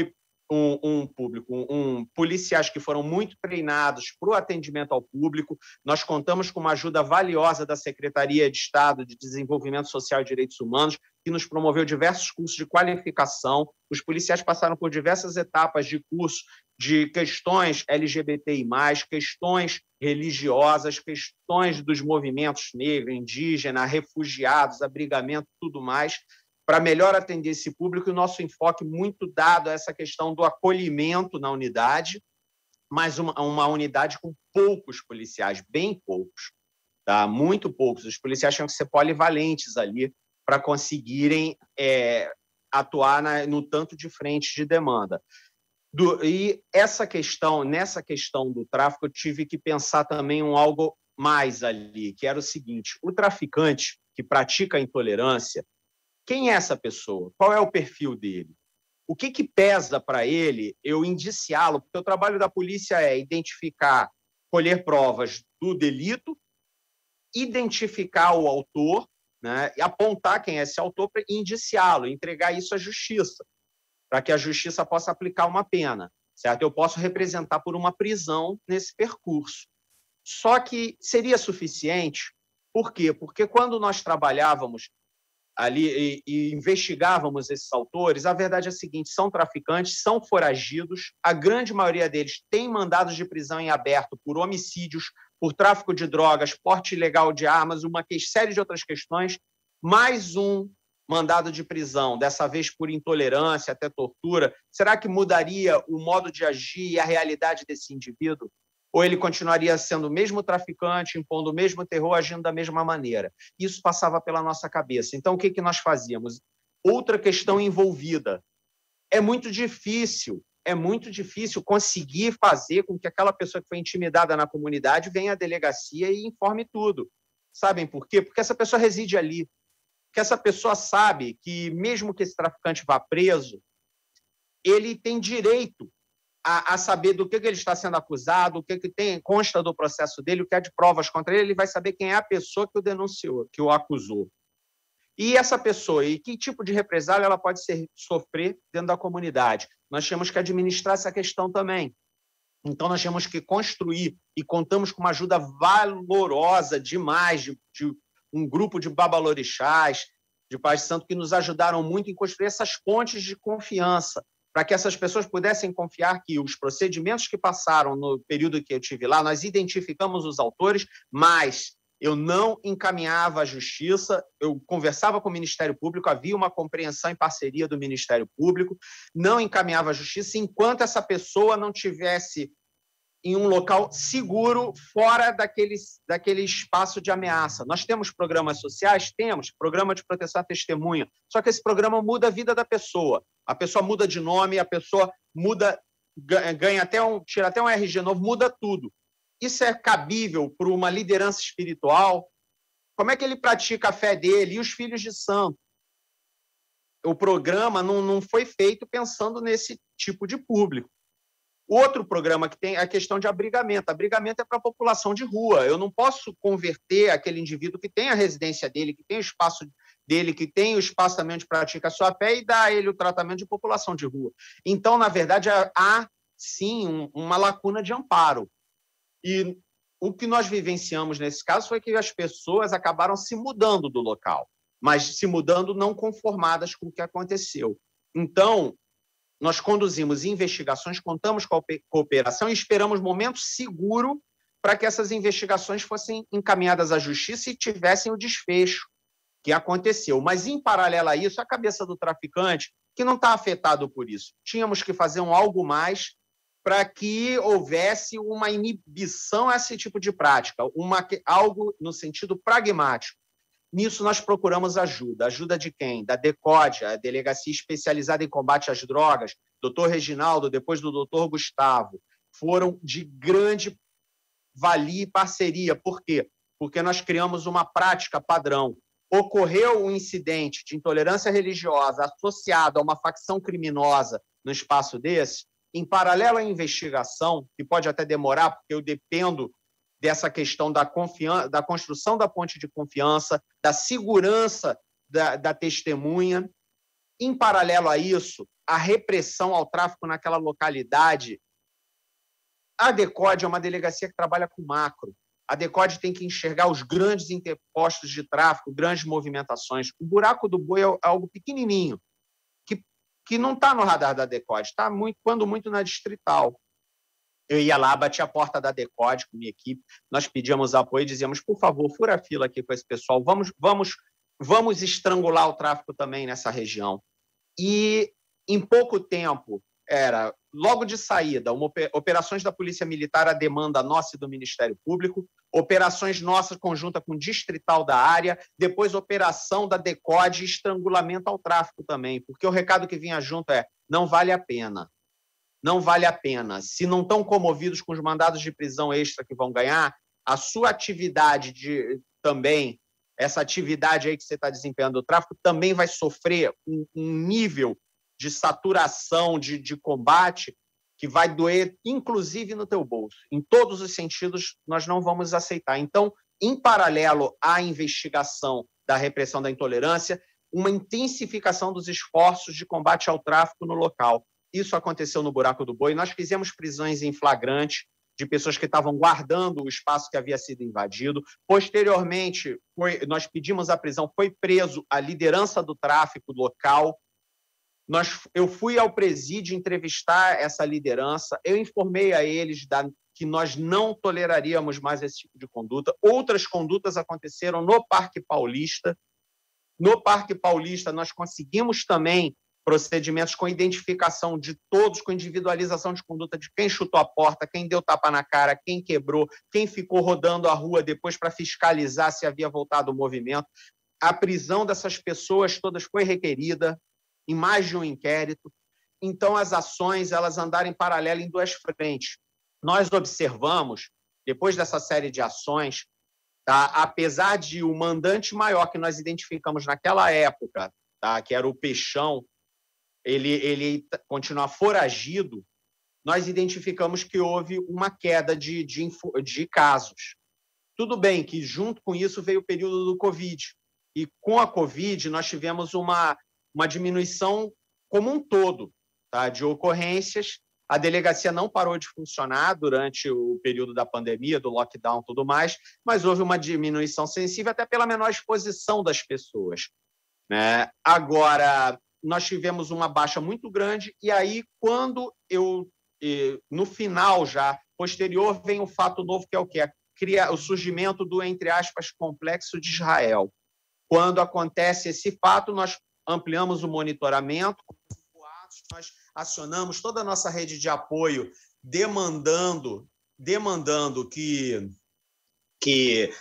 um, um público, um, um, policiais que foram muito treinados para o atendimento ao público. Nós contamos com uma ajuda valiosa da Secretaria de Estado de Desenvolvimento Social e Direitos Humanos, que nos promoveu diversos cursos de qualificação. Os policiais passaram por diversas etapas de curso de questões L G B T I mais, questões religiosas, questões dos movimentos negros, indígenas, refugiados, abrigamento, tudo mais, para melhor atender esse público. E o nosso enfoque muito dado a essa questão do acolhimento na unidade, mas uma, uma unidade com poucos policiais, bem poucos, tá? Muito poucos. Os policiais tinham que ser polivalentes ali para conseguirem é, atuar na, no tanto de frente de demanda. Do, e essa questão, nessa questão do tráfico, eu tive que pensar também um algo mais ali, que era o seguinte: o traficante que pratica a intolerância, quem é essa pessoa? Qual é o perfil dele? O que, que pesa para ele eu indiciá-lo? Porque o trabalho da polícia é identificar, colher provas do delito, identificar o autor, né, e apontar quem é esse autor para indiciá-lo, entregar isso à justiça, para que a justiça possa aplicar uma pena, certo? Eu posso representar por uma prisão nesse percurso. Só que seria suficiente, por quê? Porque quando nós trabalhávamos ali e, e investigávamos esses autores, a verdade é a seguinte: são traficantes, são foragidos, a grande maioria deles tem mandados de prisão em aberto por homicídios, por tráfico de drogas, porte ilegal de armas, uma série de outras questões, mais um mandado de prisão, dessa vez por intolerância, até tortura. Será que mudaria o modo de agir e a realidade desse indivíduo? Ou ele continuaria sendo o mesmo traficante, impondo o mesmo terror, agindo da mesma maneira? Isso passava pela nossa cabeça. Então, o que, que nós fazíamos? Outra questão envolvida. É muito difícil, é muito difícil conseguir fazer com que aquela pessoa que foi intimidada na comunidade venha à delegacia e informe tudo. Sabem por quê? Porque essa pessoa reside ali. Porque essa pessoa sabe que, mesmo que esse traficante vá preso, ele tem direito A, a saber do que, que ele está sendo acusado, o que, que tem, consta do processo dele, o que há de provas contra ele, ele vai saber quem é a pessoa que o denunciou, que o acusou. E essa pessoa, e que tipo de represália ela pode ser, sofrer dentro da comunidade? Nós temos que administrar essa questão também. Então, nós temos que construir, e contamos com uma ajuda valorosa demais de, de um grupo de babalorixás, de pais de santo, que nos ajudaram muito em construir essas pontes de confiança, para que essas pessoas pudessem confiar que os procedimentos que passaram no período que eu tive lá, nós identificamos os autores, mas eu não encaminhava à justiça, eu conversava com o Ministério Público, havia uma compreensão em parceria do Ministério Público, não encaminhava à justiça enquanto essa pessoa não tivesse em um local seguro, fora daquele, daquele espaço de ameaça. Nós temos programas sociais? Temos, programa de proteção à testemunha, só que esse programa muda a vida da pessoa. A pessoa muda de nome, a pessoa muda, ganha até um, tira até um R G novo, muda tudo. Isso é cabível para uma liderança espiritual? Como é que ele pratica a fé dele e os filhos de santo? O programa não, não foi feito pensando nesse tipo de público. Outro programa que tem é a questão de abrigamento. Abrigamento é para a população de rua. Eu não posso converter aquele indivíduo que tem a residência dele, que tem o espaço dele, que tem o espaço também onde pratica a sua fé, e dar a ele o tratamento de população de rua. Então, na verdade, há, sim, um, uma lacuna de amparo. E o que nós vivenciamos nesse caso foi que as pessoas acabaram se mudando do local, mas se mudando não conformadas com o que aconteceu. Então, nós conduzimos investigações, contamos com a cooperação e esperamos momento seguro para que essas investigações fossem encaminhadas à justiça e tivessem o desfecho que aconteceu. Mas, em paralelo a isso, a cabeça do traficante, que não está afetado por isso, tínhamos que fazer um algo mais para que houvesse uma inibição a esse tipo de prática, uma, algo no sentido pragmático. Nisso, nós procuramos ajuda. Ajuda de quem? Da DECODE, a Delegacia Especializada em Combate às Drogas, doutor Reginaldo, depois do doutor Gustavo. Foram de grande valia e parceria. Por quê? Porque nós criamos uma prática padrão. Ocorreu um incidente de intolerância religiosa associado a uma facção criminosa no espaço desse, em paralelo à investigação, que pode até demorar, porque eu dependo dessa questão da, confiança, da construção da ponte de confiança, da segurança da, da testemunha. Em paralelo a isso, a repressão ao tráfico naquela localidade, a DECODE é uma delegacia que trabalha com macro. A DECODE tem que enxergar os grandes interpostos de tráfico, grandes movimentações. O buraco do boi é algo pequenininho, que, que não está no radar da DECODE, está muito, quando muito na distrital. Eu ia lá, bati a porta da DECODE com minha equipe, nós pedíamos apoio e dizíamos, por favor, fura a fila aqui com esse pessoal, vamos, vamos, vamos estrangular o tráfico também nessa região. E, em pouco tempo, era, logo de saída, uma, operações da Polícia Militar à demanda nossa e do Ministério Público, operações nossas conjunta com o distrital da área, depois operação da DECODE, estrangulamento ao tráfico também, porque o recado que vinha junto é, não vale a pena. Não vale a pena. Se não estão comovidos com os mandados de prisão extra que vão ganhar, a sua atividade de, também, essa atividade aí que você está desempenhando do tráfico, também vai sofrer um, um nível de saturação, de, de combate, que vai doer, inclusive, no teu bolso. Em todos os sentidos, nós não vamos aceitar. Então, em paralelo à investigação da repressão da intolerância, uma intensificação dos esforços de combate ao tráfico no local. Isso aconteceu no Buraco do Boi. Nós fizemos prisões em flagrante de pessoas que estavam guardando o espaço que havia sido invadido. Posteriormente, foi, nós pedimos a prisão, foi preso a liderança do tráfico local. Nós, eu fui ao presídio entrevistar essa liderança, eu informei a eles da, que nós não toleraríamos mais esse tipo de conduta. Outras condutas aconteceram no Parque Paulista. No Parque Paulista, nós conseguimos também procedimentos com identificação de todos, com individualização de conduta de quem chutou a porta, quem deu tapa na cara, quem quebrou, quem ficou rodando a rua depois para fiscalizar se havia voltado o movimento. A prisão dessas pessoas todas foi requerida em mais de um inquérito. Então, as ações elas andaram em paralelo em duas frentes. Nós observamos, depois dessa série de ações, tá, apesar de o mandante maior que nós identificamos naquela época, tá, que era o Peixão, ele, ele continuar foragido, nós identificamos que houve uma queda de, de, de casos. Tudo bem que, junto com isso, veio o período do Covid. E, com a Covid, nós tivemos uma, uma diminuição como um todo, tá, de ocorrências. A delegacia não parou de funcionar durante o período da pandemia, do lockdown e tudo mais, mas houve uma diminuição sensível até pela menor exposição das pessoas, né? Agora, nós tivemos uma baixa muito grande, e aí, quando eu, no final já, posterior, vem um fato novo, que é o quê? O surgimento do, entre aspas, complexo de Israel. Quando acontece esse fato, nós ampliamos o monitoramento, nós acionamos toda a nossa rede de apoio, demandando, demandando que, que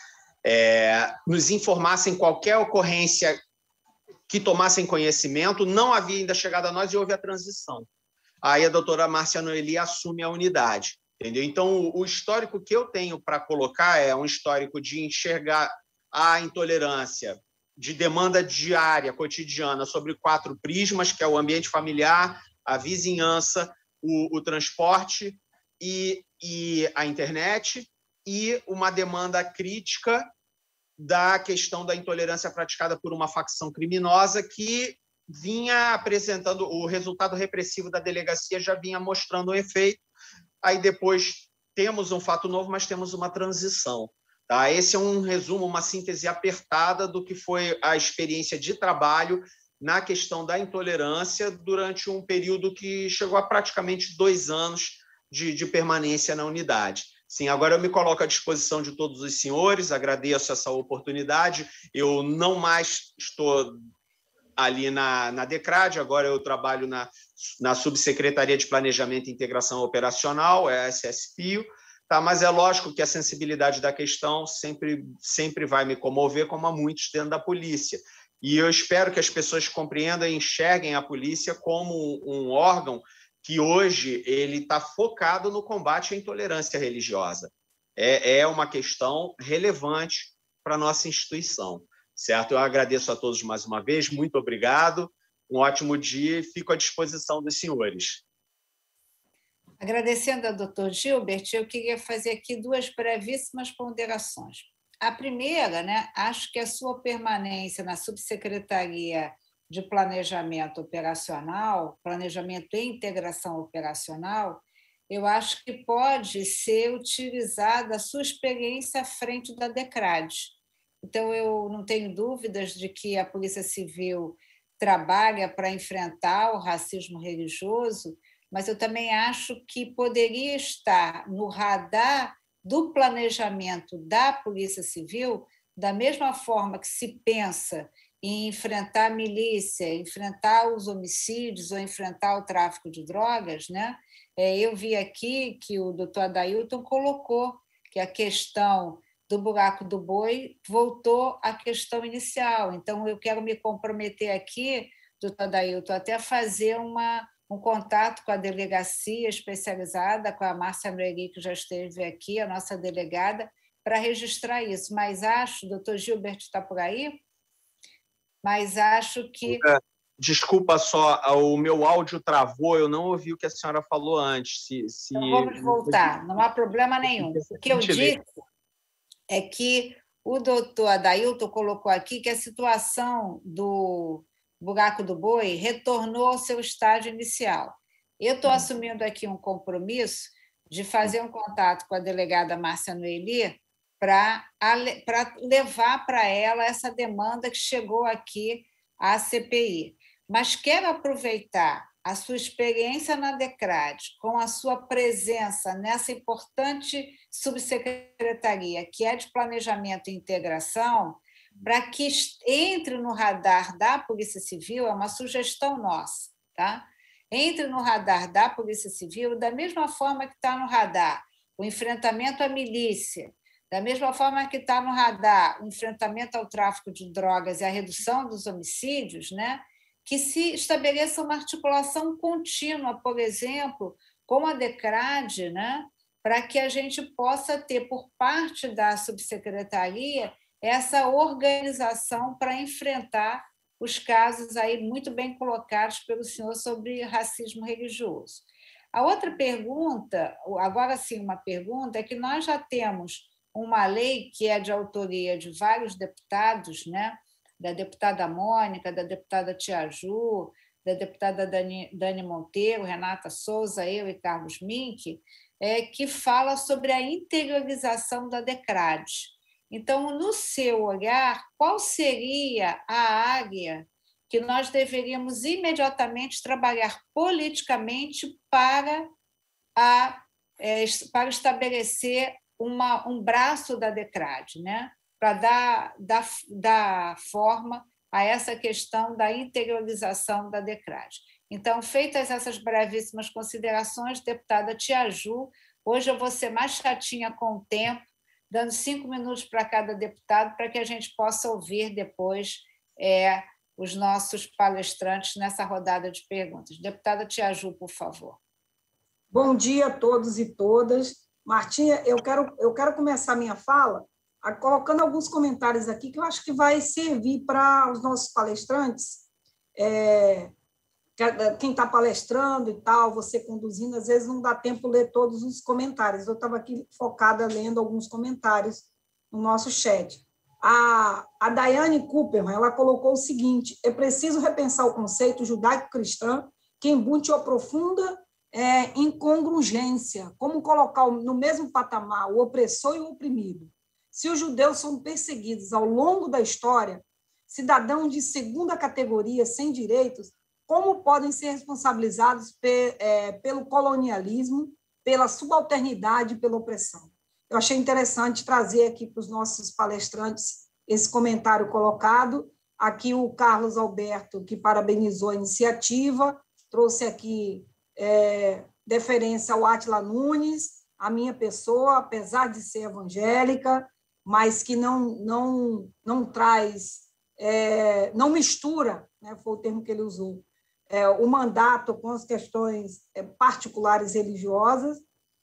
é, nos informassem qualquer ocorrência que tomassem conhecimento. Não havia ainda chegado a nós e houve a transição. Aí a doutora Márcia Noeli assume a unidade. Entendeu? Então, o histórico que eu tenho para colocar é um histórico de enxergar a intolerância de demanda diária, cotidiana, sobre quatro prismas, que é o ambiente familiar, a vizinhança, o, o transporte e, e a internet, e uma demanda crítica da questão da intolerância praticada por uma facção criminosa que vinha apresentando, o resultado repressivo da delegacia já vinha mostrando o efeito. Aí depois temos um fato novo, mas temos uma transição. Tá? Esse é um resumo, uma síntese apertada do que foi a experiência de trabalho na questão da intolerância durante um período que chegou a praticamente dois anos de, de permanência na unidade. Sim, agora eu me coloco à disposição de todos os senhores, agradeço essa oportunidade. Eu não mais estou ali na, na DECRAD, agora eu trabalho na, na Subsecretaria de Planejamento e Integração Operacional, é a S S P I O, tá? Mas é lógico que a sensibilidade da questão sempre, sempre vai me comover, como a muitos dentro da polícia. E eu espero que as pessoas compreendam e enxerguem a polícia como um órgão que hoje ele está focado no combate à intolerância religiosa. É, é uma questão relevante para a nossa instituição, certo? Eu agradeço a todos mais uma vez, muito obrigado, um ótimo dia e fico à disposição dos senhores. Agradecendo ao doutor Gilbert, eu queria fazer aqui duas brevíssimas ponderações. A primeira, né, acho que a sua permanência na Subsecretaria de planejamento operacional, planejamento e integração operacional, eu acho que pode ser utilizada a sua experiência à frente da DECRAD. Então, eu não tenho dúvidas de que a Polícia Civil trabalha para enfrentar o racismo religioso, mas eu também acho que poderia estar no radar do planejamento da Polícia Civil, da mesma forma que se pensa em enfrentar a milícia, enfrentar os homicídios ou enfrentar o tráfico de drogas, né? Eu vi aqui que o doutor Adailton colocou que a questão do buraco do boi voltou à questão inicial. Então, eu quero me comprometer aqui, doutor Adailton, até fazer uma, um contato com a delegacia especializada, com a Márcia Noeli, que já esteve aqui, a nossa delegada, para registrar isso. Mas acho, doutor Gilbert está por aí? Mas acho que... Desculpa só, o meu áudio travou, eu não ouvi o que a senhora falou antes. Se, se... Então, vamos voltar, não há problema nenhum. O que eu disse é que o doutor Adailton colocou aqui que a situação do buraco do boi retornou ao seu estágio inicial. Eu estou assumindo aqui um compromisso de fazer um contato com a delegada Márcia Noeli para levar para ela essa demanda que chegou aqui à C P I. Mas quero aproveitar a sua experiência na DECRAD, com a sua presença nessa importante subsecretaria, que é de Planejamento e Integração, para que entre no radar da Polícia Civil, é uma sugestão nossa, tá? Entre no radar da Polícia Civil da mesma forma que está no radar o enfrentamento à milícia, da mesma forma que está no radar o enfrentamento ao tráfico de drogas e a redução dos homicídios, né? Que se estabeleça uma articulação contínua, por exemplo, com a DECRAD, né? Para que a gente possa ter, por parte da subsecretaria, essa organização para enfrentar os casos aí muito bem colocados pelo senhor sobre racismo religioso. A outra pergunta, agora sim uma pergunta, é que nós já temos uma lei que é de autoria de vários deputados, né? Da deputada Mônica, da deputada Tia Ju, da deputada Dani, Dani Monteiro, Renata Souza, eu e Carlos Mink, é, que fala sobre a interiorização da DECRAD. Então, no seu olhar, qual seria a área que nós deveríamos imediatamente trabalhar politicamente para, a, é, para estabelecer uma, um braço da DECRAD, né? Para dar, dar, dar forma a essa questão da interiorização da DECRAD. Então, feitas essas brevíssimas considerações, deputada Tia Ju, hoje eu vou ser mais chatinha com o tempo, dando cinco minutos para cada deputado, para que a gente possa ouvir depois é, os nossos palestrantes nessa rodada de perguntas. Deputada Tia Ju, por favor. Bom dia a todos e todas. Martinha, eu quero, eu quero começar a minha fala colocando alguns comentários aqui que eu acho que vai servir para os nossos palestrantes. É, quem está palestrando e tal, você conduzindo, às vezes não dá tempo de ler todos os comentários. Eu estava aqui focada lendo alguns comentários no nosso chat. A, a Daiane Cooper, ela colocou o seguinte: é preciso repensar o conceito judaico-cristão que embute ou profunda é, incongruência, como colocar no mesmo patamar o opressor e o oprimido. Se os judeus são perseguidos ao longo da história, cidadãos de segunda categoria sem direitos, como podem ser responsabilizados pe, é, pelo colonialismo, pela subalternidade e pela opressão? Eu achei interessante trazer aqui para os nossos palestrantes esse comentário colocado. Aqui o Carlos Alberto, que parabenizou a iniciativa, trouxe aqui é, deferência ao Átila Nunes, a minha pessoa, apesar de ser evangélica, mas que não, não, não traz, é, não mistura, né, foi o termo que ele usou, é, o mandato com as questões é, particulares religiosas.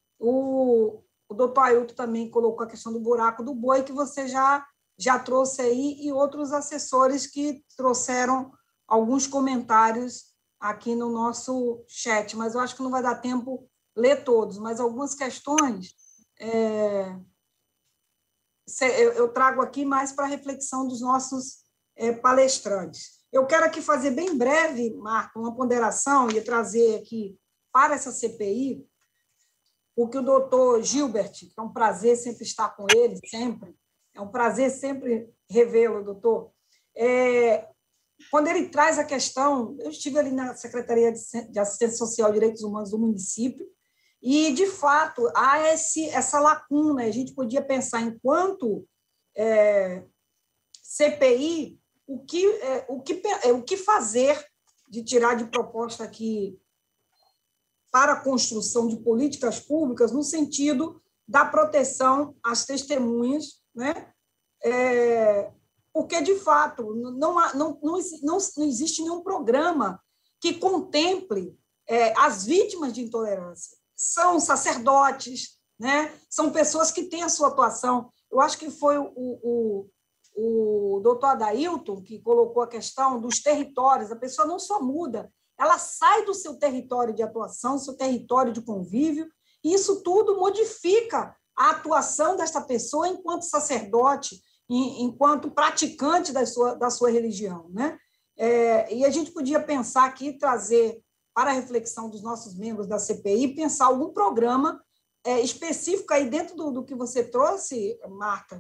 O, o doutor Ailton também colocou a questão do buraco do boi, que você já, já trouxe aí, e outros assessores que trouxeram alguns comentários aqui no nosso chat, mas eu acho que não vai dar tempo ler todos, mas algumas questões é, eu trago aqui mais para a reflexão dos nossos é, palestrantes. Eu quero aqui fazer bem breve, Marta, uma ponderação e trazer aqui para essa C P I o que o doutor Gilbert, que é um prazer sempre estar com ele, sempre, é um prazer sempre revê-lo, doutor. É, quando ele traz a questão, eu estive ali na Secretaria de Assistência Social e Direitos Humanos do município, e, de fato, há esse, essa lacuna. A gente podia pensar, enquanto é, C P I, o que, é, o, que, é, o que fazer de tirar de proposta aqui para a construção de políticas públicas no sentido da proteção às testemunhas, né? É, porque, de fato, não, há, não, não, não, não existe nenhum programa que contemple é, as vítimas de intolerância. São sacerdotes, né? São pessoas que têm a sua atuação. Eu acho que foi o, o, o doutor Adailton que colocou a questão dos territórios. A pessoa não só muda, ela sai do seu território de atuação, seu território de convívio, e isso tudo modifica a atuação desta pessoa enquanto sacerdote, enquanto praticante da sua, da sua religião, né? É, e a gente podia pensar aqui, trazer para a reflexão dos nossos membros da C P I, pensar algum programa é, específico aí dentro do, do que você trouxe, Marta,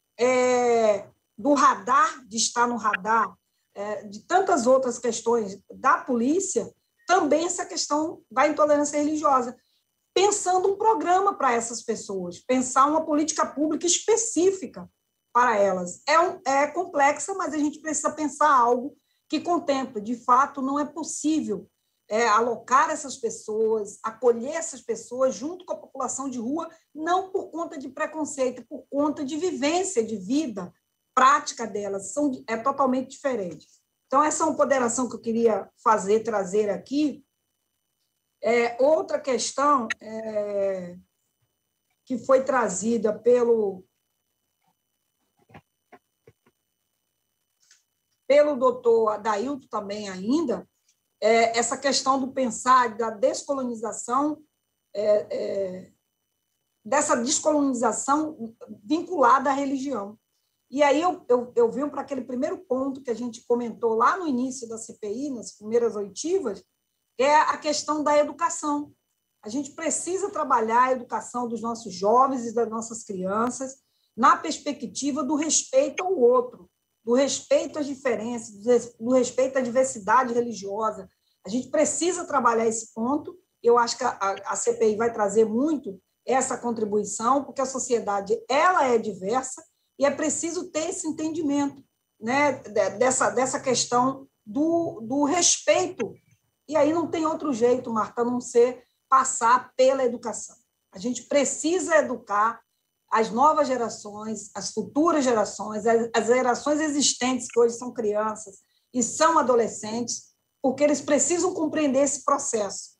é, do radar, de estar no radar, é, de tantas outras questões da polícia, também essa questão da intolerância religiosa, pensando um programa para essas pessoas, pensar uma política pública específica para elas. É, um, é complexa, mas a gente precisa pensar algo que contemple. De fato, não é possível é, alocar essas pessoas, acolher essas pessoas junto com a população de rua, não por conta de preconceito, por conta de vivência, de vida, prática delas, são, é totalmente diferente. Então, essa é uma ponderação que eu queria fazer, trazer aqui. É, outra questão é, que foi trazida pelo pelo doutor Adailton também ainda, é, essa questão do pensar, da descolonização, é, é, dessa descolonização vinculada à religião. E aí eu, eu, eu vim para aquele primeiro ponto que a gente comentou lá no início da C P I, nas primeiras oitivas, que é a questão da educação. A gente precisa trabalhar a educação dos nossos jovens e das nossas crianças na perspectiva do respeito ao outro, do respeito às diferenças, do respeito à diversidade religiosa. A gente precisa trabalhar esse ponto. Eu acho que a, a C P I vai trazer muito essa contribuição, porque a sociedade ela é diversa e é preciso ter esse entendimento, né, dessa, dessa questão do, do respeito. E aí não tem outro jeito, Marta, a não ser passar pela educação. A gente precisa educar as novas gerações, as futuras gerações, as gerações existentes, que hoje são crianças e são adolescentes, porque eles precisam compreender esse processo.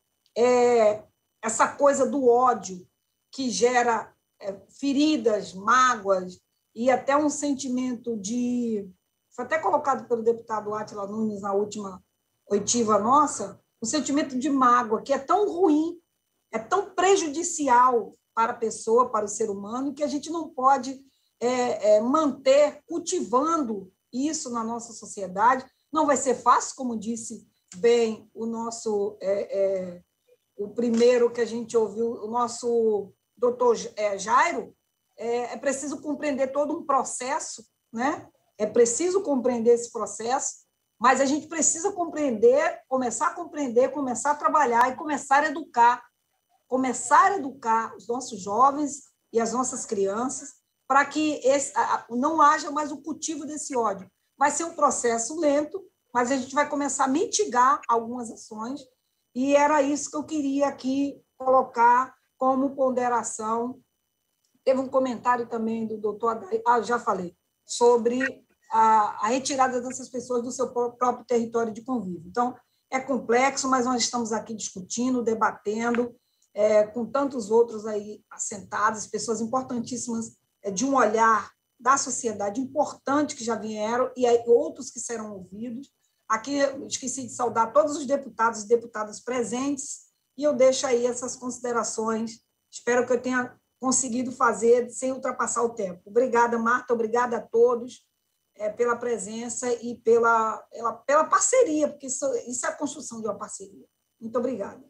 É, essa coisa do ódio que gera é, feridas, mágoas e até um sentimento de... Foi até colocado pelo deputado Átila Nunes na última oitiva nossa, um sentimento de mágoa que é tão ruim, é tão prejudicial para a pessoa, para o ser humano, que a gente não pode é, é, manter cultivando isso na nossa sociedade. Não vai ser fácil, como disse bem o nosso, é, é, o primeiro que a gente ouviu, o nosso doutor é, Jairo, é, é preciso compreender todo um processo, né? É preciso compreender esse processo, mas a gente precisa compreender, começar a compreender, começar a trabalhar e começar a educar, começar a educar os nossos jovens e as nossas crianças para que esse, não haja mais o cultivo desse ódio. Vai ser um processo lento, mas a gente vai começar a mitigar algumas ações, e era isso que eu queria aqui colocar como ponderação. Teve um comentário também do doutor Adailton, ah, já falei, sobre a, a retirada dessas pessoas do seu próprio território de convívio. Então, é complexo, mas nós estamos aqui discutindo, debatendo, É, com tantos outros aí assentados, pessoas importantíssimas é, de um olhar da sociedade importante que já vieram e aí outros que serão ouvidos. Aqui esqueci de saudar todos os deputados e deputadas presentes e eu deixo aí essas considerações. Espero que eu tenha conseguido fazer sem ultrapassar o tempo. Obrigada, Marta, obrigada a todos. é, pela presença e pela, pela, pela parceria, porque isso, isso é a construção de uma parceria. Muito obrigada.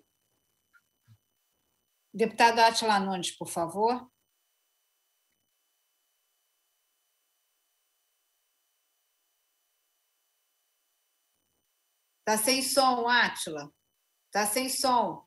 Deputado Átila Nunes, por favor. Está sem som, Átila. Está sem som.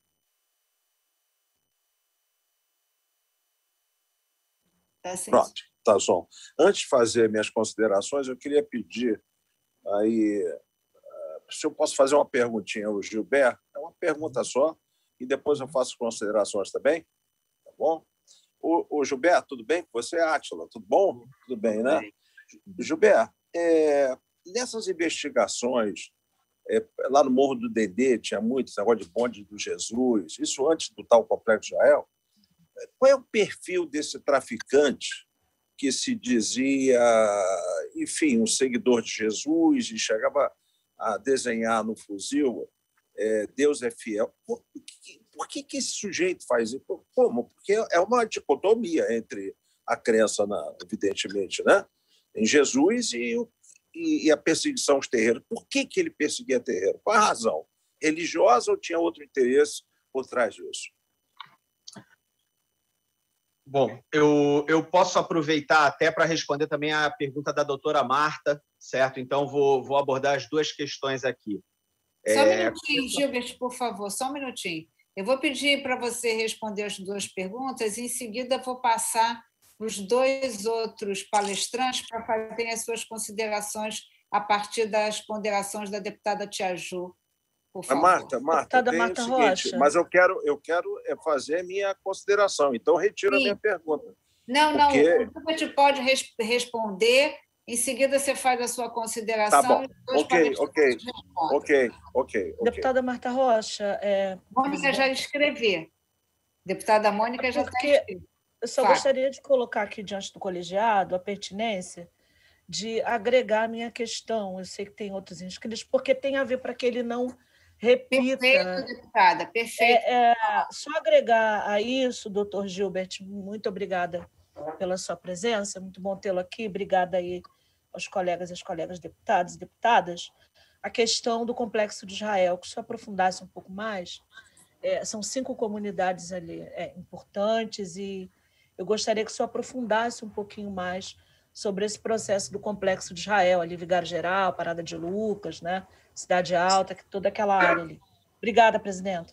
Tá sem Pronto, tá som. Antes de fazer minhas considerações, eu queria pedir aí se eu posso fazer uma perguntinha ao Gilberto. É uma pergunta só, e depois eu faço considerações também. Tá bom? O, o Gilberto, tudo bem com você, Átila? Tudo bom? Tudo bem, né? Gilberto, é, nessas investigações, é, lá no Morro do Dedê tinha muito esse negócio de bonde do Jesus, isso antes do tal Complexo de Israel. Qual é o perfil desse traficante que se dizia, enfim, um seguidor de Jesus e chegava a desenhar no fuzil é, Deus é fiel? Por, por que, que esse sujeito faz isso? Como? Porque é uma dicotomia entre a crença, na, evidentemente, né, em Jesus e, e, e a perseguição aos terreiros. Por que, que ele perseguia terreiro? Qual a razão? Religiosa ou tinha outro interesse por trás disso? Bom, eu, eu posso aproveitar até para responder também a pergunta da doutora Marta, certo? Então, vou, vou abordar as duas questões aqui. Só um minutinho, Gilberto, por favor, só um minutinho. Eu vou pedir para você responder as duas perguntas e, em seguida, vou passar para os dois outros palestrantes para fazerem as suas considerações a partir das ponderações da deputada Tia Ju. Marta, Marta, tem Marta o seguinte, Rocha. Mas eu quero, eu quero fazer minha consideração, então retiro Sim. a minha pergunta. Não, porque... não, o Gilberto pode res responder, em seguida você faz a sua consideração. Tá bom, e ok, ok, ok, ok. Deputada Marta Rocha... É... Mônica já escrever. Deputada Mônica já está escrevendo. Eu só Fala. gostaria de colocar aqui diante do colegiado a pertinência de agregar a minha questão. Eu sei que tem outros inscritos, porque tem a ver para que ele não... repita. Perfeito, deputada, perfeito. É, é, só agregar a isso, doutor Gilbert, muito obrigada pela sua presença, muito bom tê-lo aqui, obrigada aí aos colegas e às colegas deputados e deputadas. A questão do Complexo de Israel, que se aprofundasse um pouco mais, é, são cinco comunidades ali é, importantes e eu gostaria que se aprofundasse um pouquinho mais sobre esse processo do Complexo de Israel, ali Vigário Geral, Parada de Lucas, né? Cidade Alta, toda aquela área ali. Obrigada, presidenta.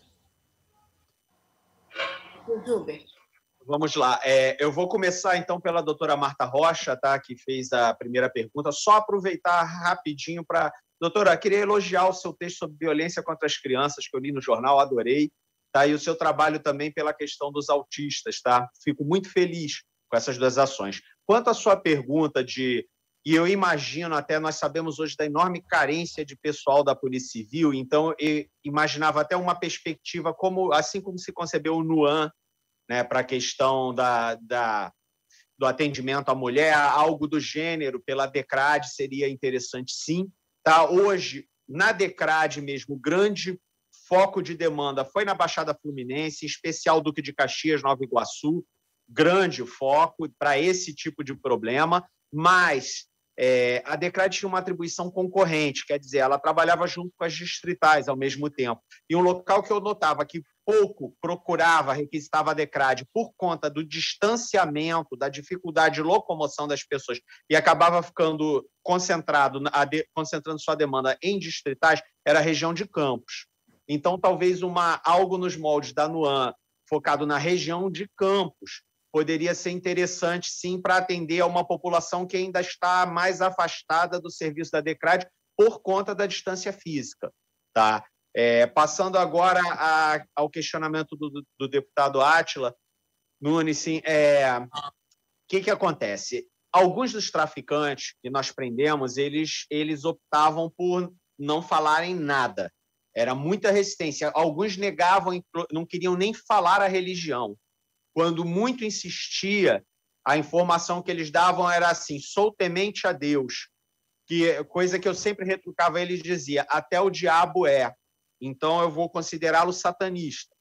Vamos lá. É, eu vou começar, então, pela doutora Marta Rocha, tá, que fez a primeira pergunta. Só aproveitar rapidinho para... Doutora, queria elogiar o seu texto sobre violência contra as crianças, que eu li no jornal, adorei. Tá? E o seu trabalho também pela questão dos autistas. Tá? Fico muito feliz com essas duas ações. Quanto à sua pergunta de... E eu imagino, até nós sabemos hoje da enorme carência de pessoal da Polícia Civil, então eu imaginava até uma perspectiva, como, assim como se concebeu o NUAN, né, para a questão da, da, do atendimento à mulher, algo do gênero pela DECRAD seria interessante, sim. Tá? Hoje, na DECRAD mesmo, o grande foco de demanda foi na Baixada Fluminense, em especial Duque de Caxias, Nova Iguaçu, grande foco para esse tipo de problema, mas... É, a DECRAD tinha uma atribuição concorrente, quer dizer, ela trabalhava junto com as distritais ao mesmo tempo. E um local que eu notava que pouco procurava, requisitava a DECRAD por conta do distanciamento, da dificuldade de locomoção das pessoas, e acabava ficando concentrado, concentrando sua demanda em distritais, era a região de Campos. Então, talvez uma, algo nos moldes da NUAN, focado na região de Campos, poderia ser interessante, sim, para atender a uma população que ainda está mais afastada do serviço da DECRAD por conta da distância física. Tá? É, passando agora a, ao questionamento do, do, do deputado Átila Nunes, sim, é, o que, que acontece? Alguns dos traficantes que nós prendemos, eles, eles optavam por não falarem nada. Era muita resistência. Alguns negavam, não queriam nem falar a religião. Quando muito insistia, a informação que eles davam era assim, sou temente a Deus, que coisa que eu sempre retrucava, eles dizia, até o diabo é, então eu vou considerá-lo satanista.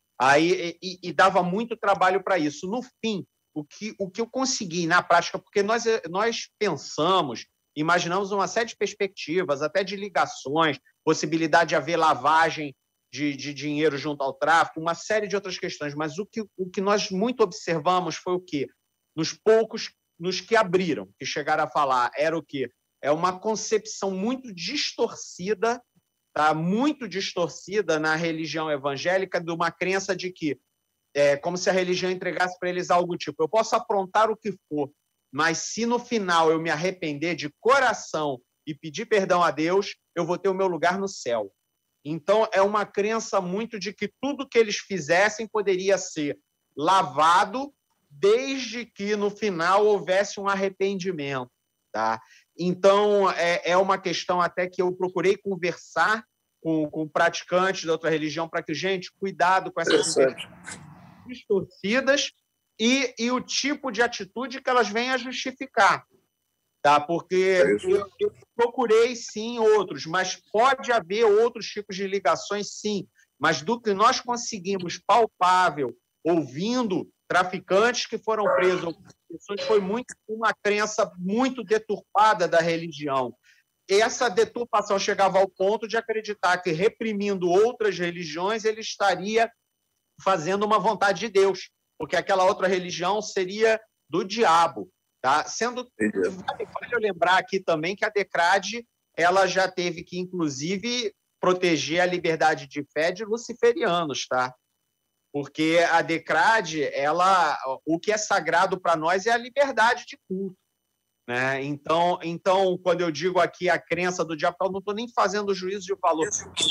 Aí, e, e dava muito trabalho para isso. No fim, o que, o que eu consegui na prática, porque nós, nós pensamos imaginamos uma série de perspectivas, até de ligações, possibilidade de haver lavagem de, de dinheiro junto ao tráfico, uma série de outras questões. Mas o que, o que nós muito observamos foi o quê? Nos poucos, nos que abriram, que chegaram a falar, era o quê? É uma concepção muito distorcida, tá? Muito distorcida na religião evangélica, de uma crença de que é como se a religião entregasse para eles algo tipo, eu posso aprontar o que for, mas se no final eu me arrepender de coração e pedir perdão a Deus, eu vou ter o meu lugar no céu. Então, é uma crença muito de que tudo que eles fizessem poderia ser lavado, desde que no final houvesse um arrependimento. Tá? Então, é, é uma questão até que eu procurei conversar com, com praticantes da outra religião para que, gente, cuidado com essas distorcidas e, e o tipo de atitude que elas vêm a justificar. Tá? Porque eu, eu procurei, sim, outros, mas pode haver outros tipos de ligações, sim. Mas do que nós conseguimos palpável, ouvindo traficantes que foram presos, foi muito uma crença muito deturpada da religião. Essa deturpação chegava ao ponto de acreditar que, reprimindo outras religiões, ele estaria fazendo uma vontade de Deus, porque aquela outra religião seria do diabo. Tá? Sendo, vale eu lembrar aqui também que a DECRAD ela já teve que, inclusive, proteger a liberdade de fé de luciferianos, tá? Porque a DECRAD, ela, o que é sagrado para nós é a liberdade de culto. Né? Então, então, quando eu digo aqui a crença do diabo, eu não estou nem fazendo juízo de valor.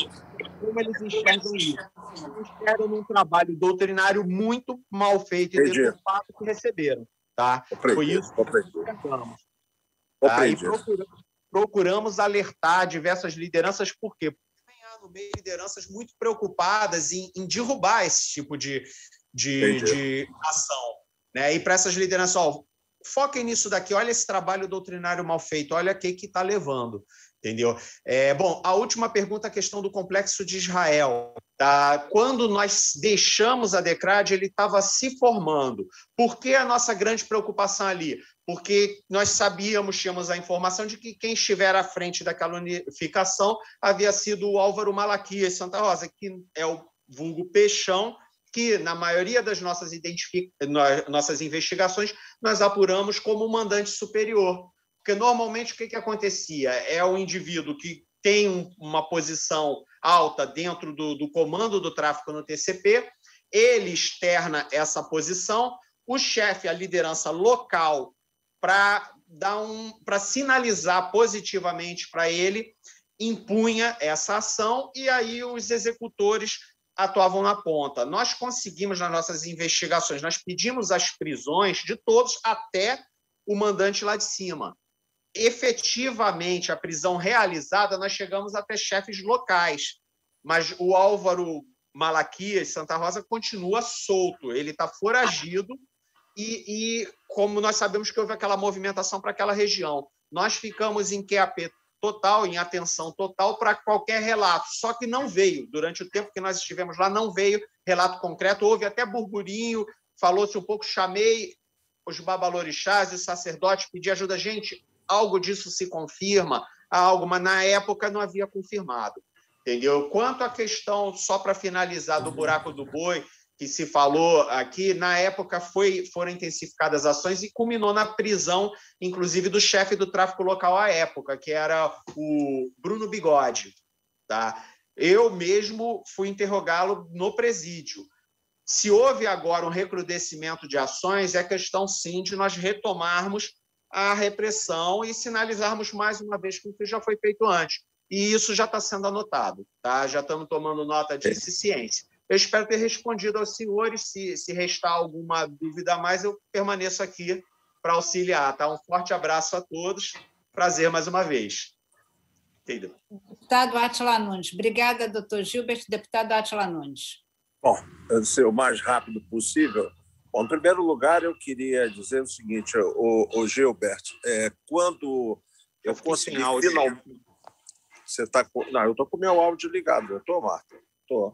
Como eles enxergam isso? Eles enxergam num trabalho doutrinário muito mal feito e deturpado que receberam. Tá? Foi isso que nós tentamos. Tá? E procuramos, procuramos alertar diversas lideranças, por quê? Porque tem no meio lideranças muito preocupadas em, em derrubar esse tipo de, de, de ação. Né? E para essas lideranças, ó, foquem nisso daqui, olha esse trabalho doutrinário mal feito, olha o que está levando. Entendeu? É, bom, a última pergunta, a questão do complexo de Israel. Tá? Quando nós deixamos a DECRAD, ele estava se formando. Por que a nossa grande preocupação ali? Porque nós sabíamos, tínhamos a informação de que quem estiver à frente daquela unificação havia sido o Álvaro Malaquias Santa Rosa, que é o vulgo Peixão, que na maioria das nossas, identific... nossas investigações nós apuramos como mandante superior. Porque, normalmente, o que, que acontecia? É o indivíduo que tem uma posição alta dentro do, do comando do tráfico no T C P, ele externa essa posição, o chefe, a liderança local, para dar um, para sinalizar positivamente para ele, impunha essa ação e aí os executores atuavam na ponta. Nós conseguimos, nas nossas investigações, nós pedimos as prisões de todos até o mandante lá de cima. Efetivamente, a prisão realizada, nós chegamos até chefes locais, mas o Álvaro Malaquias Santa Rosa continua solto, ele está foragido e, e, como nós sabemos que houve aquela movimentação para aquela região, nós ficamos em Q A P total, em atenção total para qualquer relato, só que não veio, durante o tempo que nós estivemos lá, não veio relato concreto, houve até burburinho, falou-se um pouco, chamei os babalorixás e os sacerdotes, pedi ajuda, gente, algo disso se confirma, algo, mas na época não havia confirmado, entendeu? Quanto à questão, só para finalizar, do buraco do boi, que se falou aqui, na época foi, foram intensificadas ações e culminou na prisão, inclusive, do chefe do tráfico local à época, que era o Bruno Bigode. Tá? Eu mesmo fui interrogá-lo no presídio. Se houve agora um recrudescimento de ações, é questão, sim, de nós retomarmos a repressão e sinalizarmos mais uma vez que o que já foi feito antes. E isso já está sendo anotado, tá? Já estamos tomando nota disso e ciência. Eu espero ter respondido aos senhores. Se, se restar alguma dúvida a mais, eu permaneço aqui para auxiliar. Tá? Um forte abraço a todos. Prazer mais uma vez. Entendeu? Deputado Átila Nunes. Obrigada, doutor Gilbert. Deputado Átila Nunes. Bom, eu ser o mais rápido possível. Bom, em primeiro lugar, eu queria dizer o seguinte, o, o Gilbert, é, quando eu consegui finalmente... Você está com... Não, eu estou com o meu áudio ligado, eu estou, Marta? Estou.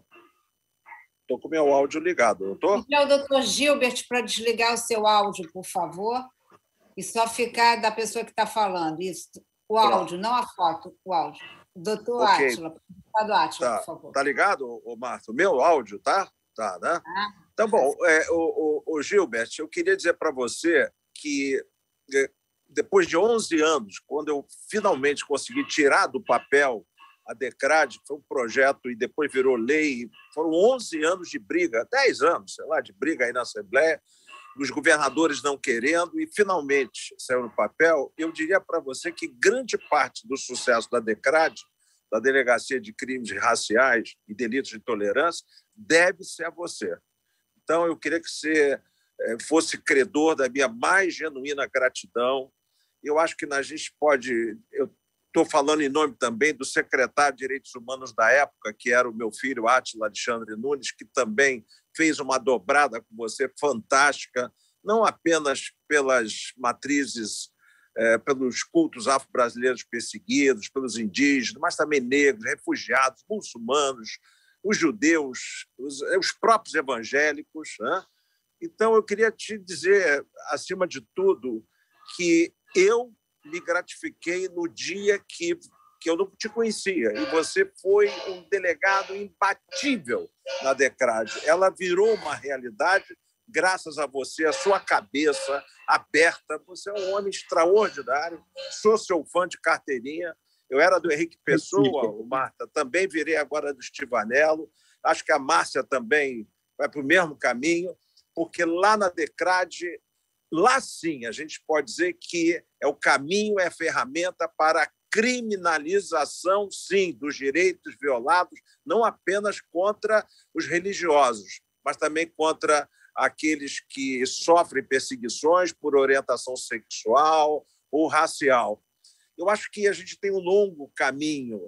Estou com o meu áudio ligado, eu estou? Pedir ao doutor Gilbert para desligar o seu áudio, por favor, e só ficar da pessoa que está falando. Isso. O áudio, não a foto, o áudio. Doutor okay. Átila, deputado Átila, tá, por favor. Tá ligado, ô, Marta? O meu áudio, tá? Tá, né? Ah, então, bom, é, o, o, o Gilbert, eu queria dizer para você que depois de onze anos, quando eu finalmente consegui tirar do papel a DECRAD, foi um projeto e depois virou lei, foram onze anos de briga, dez anos, sei lá, de briga aí na Assembleia, os governadores não querendo, e finalmente saiu no papel. Eu diria para você que grande parte do sucesso da DECRAD, da Delegacia de Crimes Raciais e Delitos de Intolerância, deve-se a você. Então, eu queria que você fosse credor da minha mais genuína gratidão. Eu acho que a gente pode... Eu estou falando em nome também do secretário de Direitos Humanos da época, que era o meu filho, Átila Alexandre Nunes, que também fez uma dobrada com você fantástica, não apenas pelas matrizes, é, pelos cultos afro-brasileiros perseguidos, pelos indígenas, mas também negros, refugiados, muçulmanos, os judeus, os, os próprios evangélicos, né? Então, eu queria te dizer, acima de tudo, que eu me gratifiquei no dia que, que eu não te conhecia, e você foi um delegado imbatível na DECRAD. Ela virou uma realidade graças a você, a sua cabeça aberta. Você é um homem extraordinário, sou seu fã de carteirinha. Eu era do Henrique Pessoa, Marta, também virei agora do Stivanello. Acho que a Márcia também vai para o mesmo caminho, porque lá na DECRAD, lá sim, a gente pode dizer que é o caminho, é a ferramenta para a criminalização, sim, dos direitos violados, não apenas contra os religiosos, mas também contra aqueles que sofrem perseguições por orientação sexual ou racial. Eu acho que a gente tem um longo caminho,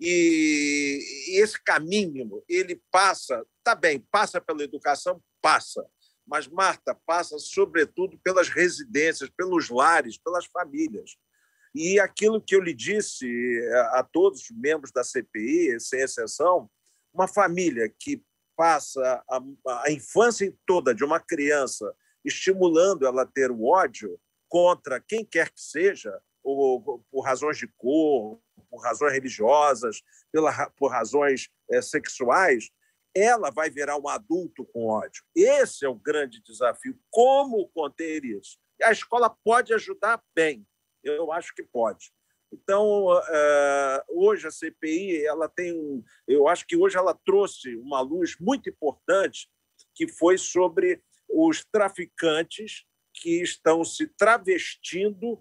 e esse caminho ele passa, tá bem, passa pela educação, passa, mas, Marta, passa sobretudo pelas residências, pelos lares, pelas famílias. E aquilo que eu lhe disse a todos os membros da C P I, sem exceção, uma família que passa a, a infância toda de uma criança estimulando ela a ter o ódio contra quem quer que seja, ou por razões de cor, por razões religiosas, pela, por razões é, sexuais, ela vai virar um adulto com ódio. Esse é o grande desafio. Como conter isso? E a escola pode ajudar bem. Eu acho que pode. Então, hoje a C P I, ela tem um, eu acho que hoje ela trouxe uma luz muito importante, que foi sobre os traficantes que estão se travestindo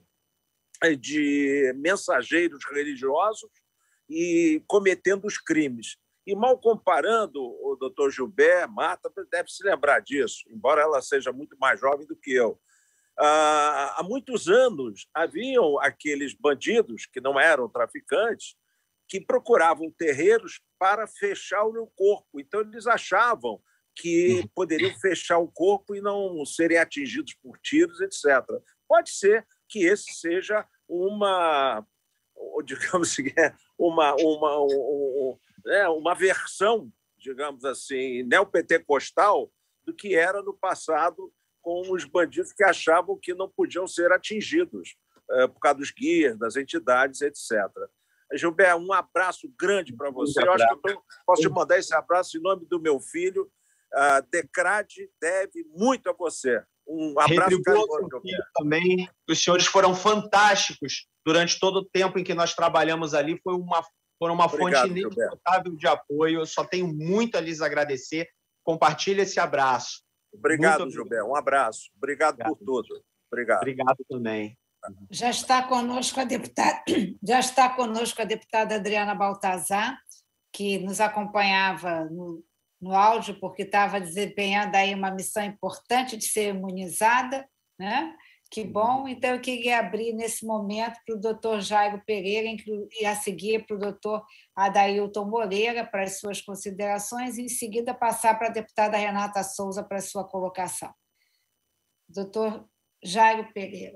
de mensageiros religiosos e cometendo os crimes. E, mal comparando, o doutor Gilbert, Marta deve se lembrar disso, embora ela seja muito mais jovem do que eu. Há muitos anos, haviam aqueles bandidos, que não eram traficantes, que procuravam terreiros para fechar o corpo. Então, eles achavam que poderiam fechar o corpo e não serem atingidos por tiros, etcétera. Pode ser que esse seja uma, digamos assim, uma, uma, uma, né, uma versão, digamos assim, neopentecostal do que era no passado com os bandidos que achavam que não podiam ser atingidos eh, por causa dos guias, das entidades, etcétera. Gilberto, um abraço grande para você. Eu acho que eu tô, posso te mandar esse abraço em nome do meu filho. A DECRAD deve muito a você. Um abraço carinhoso também. Os senhores foram fantásticos durante todo o tempo em que nós trabalhamos ali. Foi uma, foram uma Obrigado, fonte inesgotável de apoio. Eu só tenho muito a lhes agradecer. Compartilhe esse abraço. Obrigado, Gilberto. Um abraço. Obrigado, Obrigado por tudo. Obrigado. Obrigado também. Já está conosco a deputada, já está conosco a deputada Adriana Baltazar, que nos acompanhava no, no áudio, porque estava desempenhando aí uma missão importante de ser imunizada, né? Que bom. Então, eu queria abrir nesse momento para o doutor Jairo Pereira e a seguir para o doutor Adailton Moreira para as suas considerações e, em seguida, passar para a deputada Renata Souza para a sua colocação. Doutor Jairo Pereira.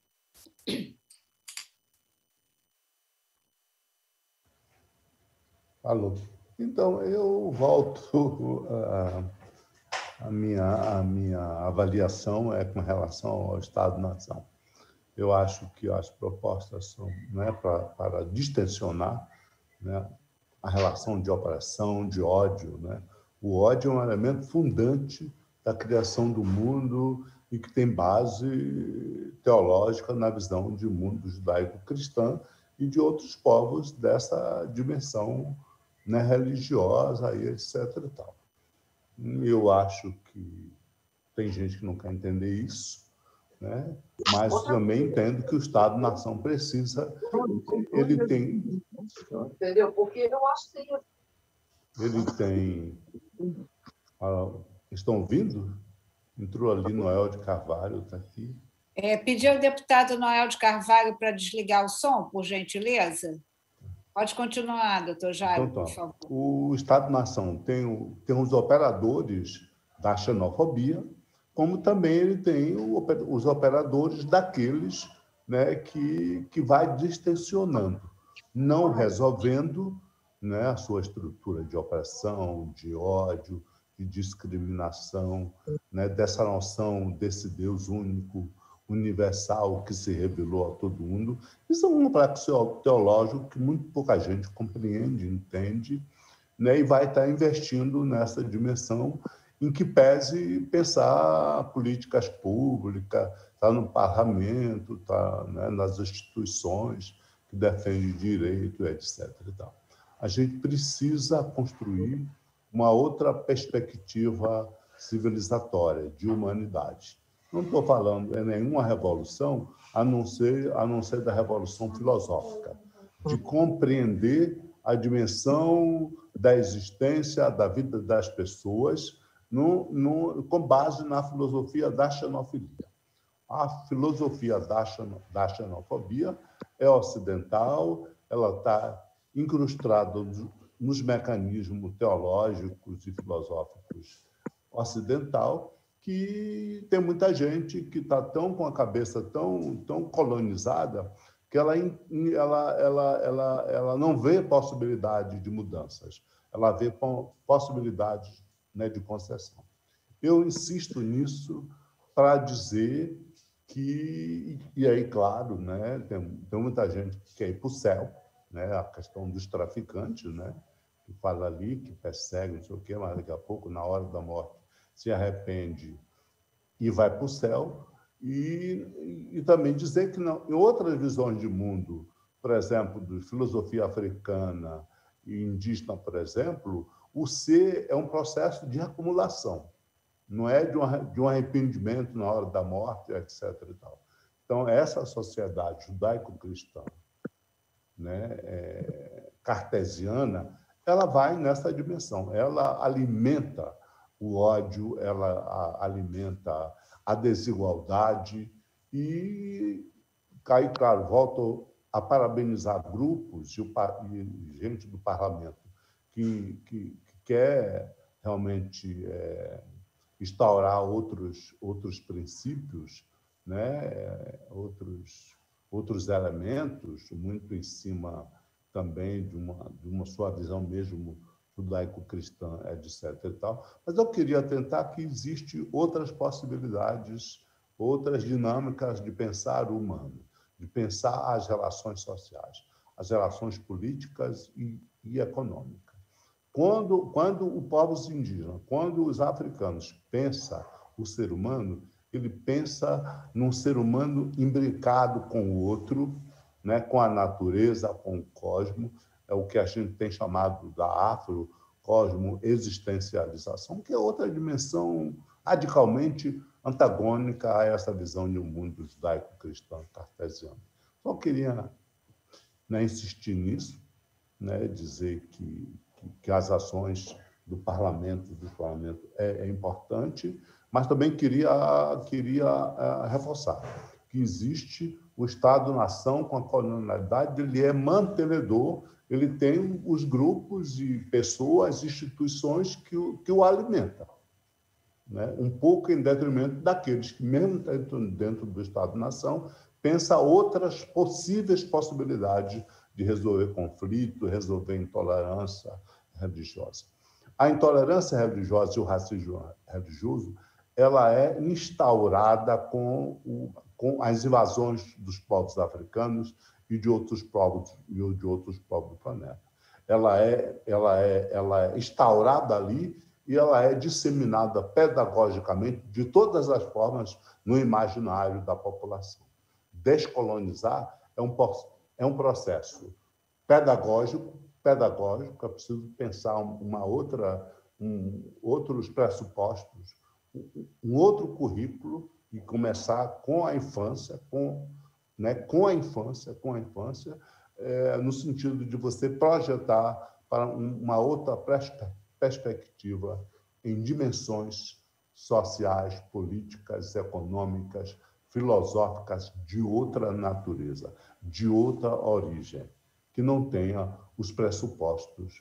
Alô. Então, eu volto a... A minha, a minha avaliação é com relação ao Estado-nação. Eu acho que as propostas são, né, para, para distensionar, né, a relação de opressão, de ódio, né? O ódio é um elemento fundante da criação do mundo e que tem base teológica na visão de mundo judaico-cristã e de outros povos dessa dimensão, né, religiosa, e etcétera. E tal. Eu acho que tem gente que não quer entender isso, né? Mas também entendo que o Estado-nação precisa, ele tem... Entendeu? Porque eu acho que Ele tem... Estão ouvindo? Entrou ali Noel de Carvalho, está aqui. É, pedir ao deputado Noel de Carvalho para desligar o som, por gentileza. Pode continuar, doutor Jairo, então, tá. por favor. O Estado-nação tem, o, tem os operadores da xenofobia, como também ele tem o, os operadores daqueles, né, que, que vai distensionando, não resolvendo, né, a sua estrutura de opressão, de ódio, de discriminação, né, dessa noção desse Deus único, universal, que se revelou a todo mundo. Isso é um complexo teológico que muito pouca gente compreende, entende, né, e vai estar investindo nessa dimensão em que pese pensar políticas públicas, está no parlamento, está, né, nas instituições que defendem direito, etcétera. E tal. A gente precisa construir uma outra perspectiva civilizatória, de humanidade. Não estou falando em nenhuma revolução, a não ser, a não ser da revolução filosófica, de compreender a dimensão da existência, da vida das pessoas, no, no, com base na filosofia da xenofilia. A filosofia da, xeno, da xenofobia é ocidental, ela está incrustada nos mecanismos teológicos e filosóficos ocidental, que tem muita gente que está tão com a cabeça tão, tão colonizada que ela, ela, ela, ela, ela não vê possibilidade de mudanças, ela vê possibilidades, né, de concessão. Eu insisto nisso para dizer que, e aí, claro, né, tem, tem muita gente que quer ir para o céu, né, a questão dos traficantes, né, que fala ali, que persegue, não sei o quê, mas daqui a pouco, na hora da morte, se arrepende e vai para o céu, e, e também dizer que não, em outras visões de mundo, por exemplo, de filosofia africana e indígena, por exemplo, o ser é um processo de acumulação, não é de um, de um arrependimento na hora da morte, etcétera. E tal. Então, essa sociedade judaico-cristã, né, é, cartesiana, ela vai nessa dimensão, ela alimenta o ódio, ela a, alimenta a desigualdade e, aí, claro, volto a parabenizar grupos e, o, e gente do parlamento que, que, que quer realmente é, instaurar outros, outros princípios, né, outros, outros elementos, muito em cima também de uma, de uma sua visão mesmo judaico-cristã, etcétera. E tal. Mas eu queria tentar que existem outras possibilidades, outras dinâmicas de pensar o humano, de pensar as relações sociais, as relações políticas e, e econômicas. Quando, quando o povo indígena, quando os africanos pensam o ser humano, ele pensa num ser humano imbricado com o outro, né, com a natureza, com o cosmos, é o que a gente tem chamado da afro-cosmo-existencialização, que é outra dimensão radicalmente antagônica a essa visão de um mundo judaico-cristão cartesiano. Só queria, né, insistir nisso, né, dizer que, que, que as ações do parlamento, do parlamento é, é importante, mas também queria, queria uh, reforçar que existe o Estado-nação com a colonialidade, ele é mantenedor, ele tem os grupos e pessoas, instituições que o, que o alimentam, né? Um pouco em detrimento daqueles que, mesmo dentro, dentro do Estado-nação, pensa outras possíveis possibilidades de resolver conflito, resolver intolerância religiosa. A intolerância religiosa e o racismo religioso, ela é instaurada com, o, com as invasões dos povos africanos e de outros povos e de outros povos do planeta. Ela é, ela é, ela é instaurada ali e ela é disseminada pedagogicamente de todas as formas no imaginário da população. Descolonizar é um, é um processo pedagógico, pedagógico, é preciso pensar uma outra, um, outros pressupostos, um outro currículo e começar com a infância, com, né, com a infância, com a infância, é, no sentido de você projetar para uma outra perspectiva em dimensões sociais, políticas, econômicas, filosóficas de outra natureza, de outra origem, que não tenha os pressupostos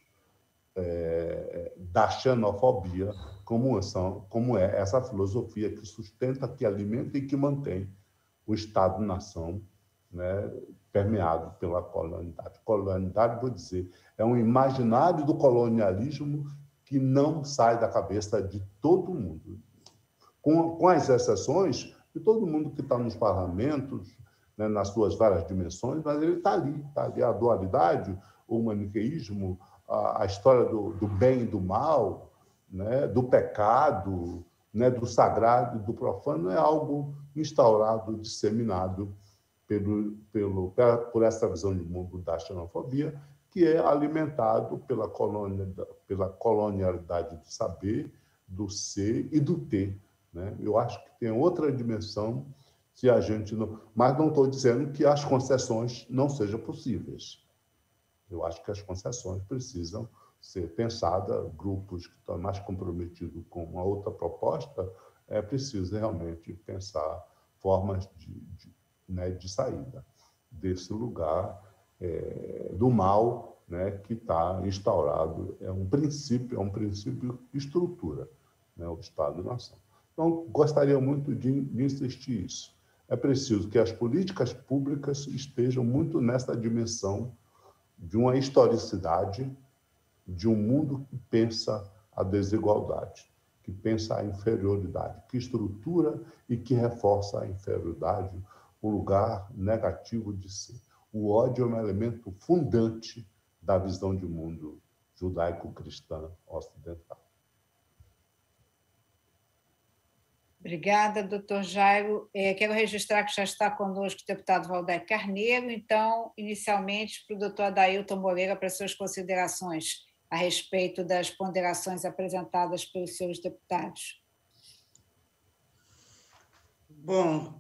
é, da xenofobia, como, são, como é essa filosofia que sustenta, que alimenta e que mantém o Estado-nação, né, permeado pela colonialidade. Colonialidade, vou dizer, é um imaginário do colonialismo que não sai da cabeça de todo mundo, com, com as exceções de todo mundo que está nos parlamentos, né, nas suas várias dimensões, mas ele está ali, está ali. A dualidade, o maniqueísmo, a, a história do, do bem e do mal, né, do pecado, né, do sagrado e do profano, é algo instaurado, disseminado pelo, pelo, por essa visão de mundo da xenofobia, que é alimentado pela, colônia, pela colonialidade do saber, do ser e do ter. Né? Eu acho que tem outra dimensão, se a gente não... mas não estou dizendo que as concessões não sejam possíveis. Eu acho que as concessões precisam ser pensadas, grupos que estão mais comprometidos com uma outra proposta, é preciso realmente pensar formas de, de, né, de saída desse lugar é, do mal, né, que está instaurado. É um princípio, é um princípio de estrutura, né, o Estado-nação. Então, gostaria muito de, de insistir isso. É preciso que as políticas públicas estejam muito nessa dimensão de uma historicidade, de um mundo que pensa a desigualdade, que pensa a inferioridade, que estrutura e que reforça a inferioridade, o lugar negativo de ser. O ódio é um elemento fundante da visão de mundo judaico-cristã ocidental. Obrigada, doutor Jairo. É, quero registrar que já está conosco o deputado Valdeir Carneiro. Então, inicialmente, para o doutor Adailton Moreira, para suas considerações a respeito das ponderações apresentadas pelos senhores deputados. Bom,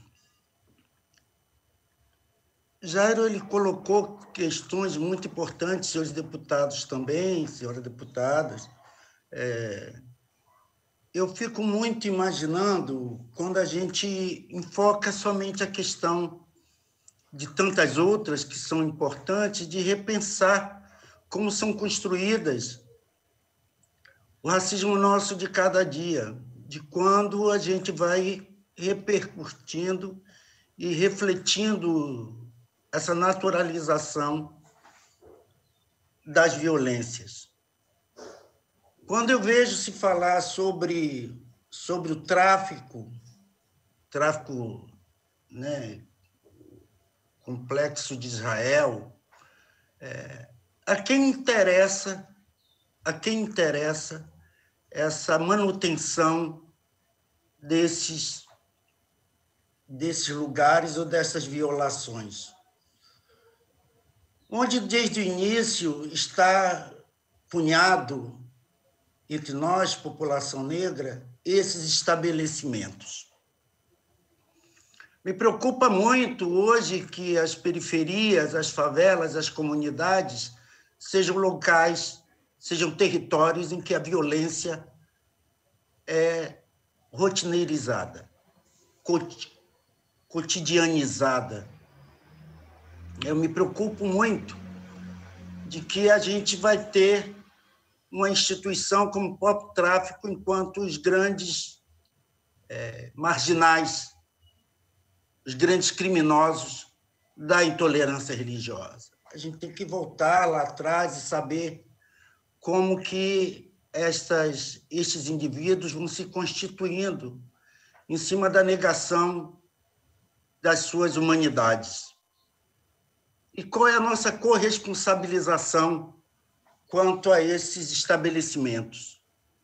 Jairo ele colocou questões muito importantes, senhores deputados também, senhoras deputadas. É, eu fico muito imaginando quando a gente enfoca somente a questão de tantas outras que são importantes, de repensar como são construídas o racismo nosso de cada dia, de quando a gente vai repercutindo e refletindo essa naturalização das violências. Quando eu vejo se falar sobre, sobre o tráfico, tráfico, né, complexo de Israel, é, a quem interessa, a quem interessa essa manutenção desses, desses lugares ou dessas violações? Onde, desde o início, está punhado entre nós, população negra, esses estabelecimentos. Me preocupa muito hoje que as periferias, as favelas, as comunidades sejam locais, sejam territórios em que a violência é rotineirizada, cotidianizada. Eu me preocupo muito de que a gente vai ter uma instituição como o próprio tráfico, enquanto os grandes é, marginais, os grandes criminosos da intolerância religiosa. A gente tem que voltar lá atrás e saber como que estas, estes indivíduos vão se constituindo em cima da negação das suas humanidades. E qual é a nossa corresponsabilização quanto a esses estabelecimentos?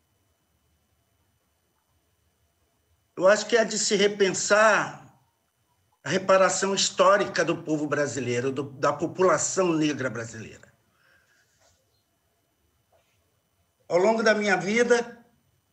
Eu acho que é de se repensar a reparação histórica do povo brasileiro, do, da população negra brasileira. Ao longo da minha vida,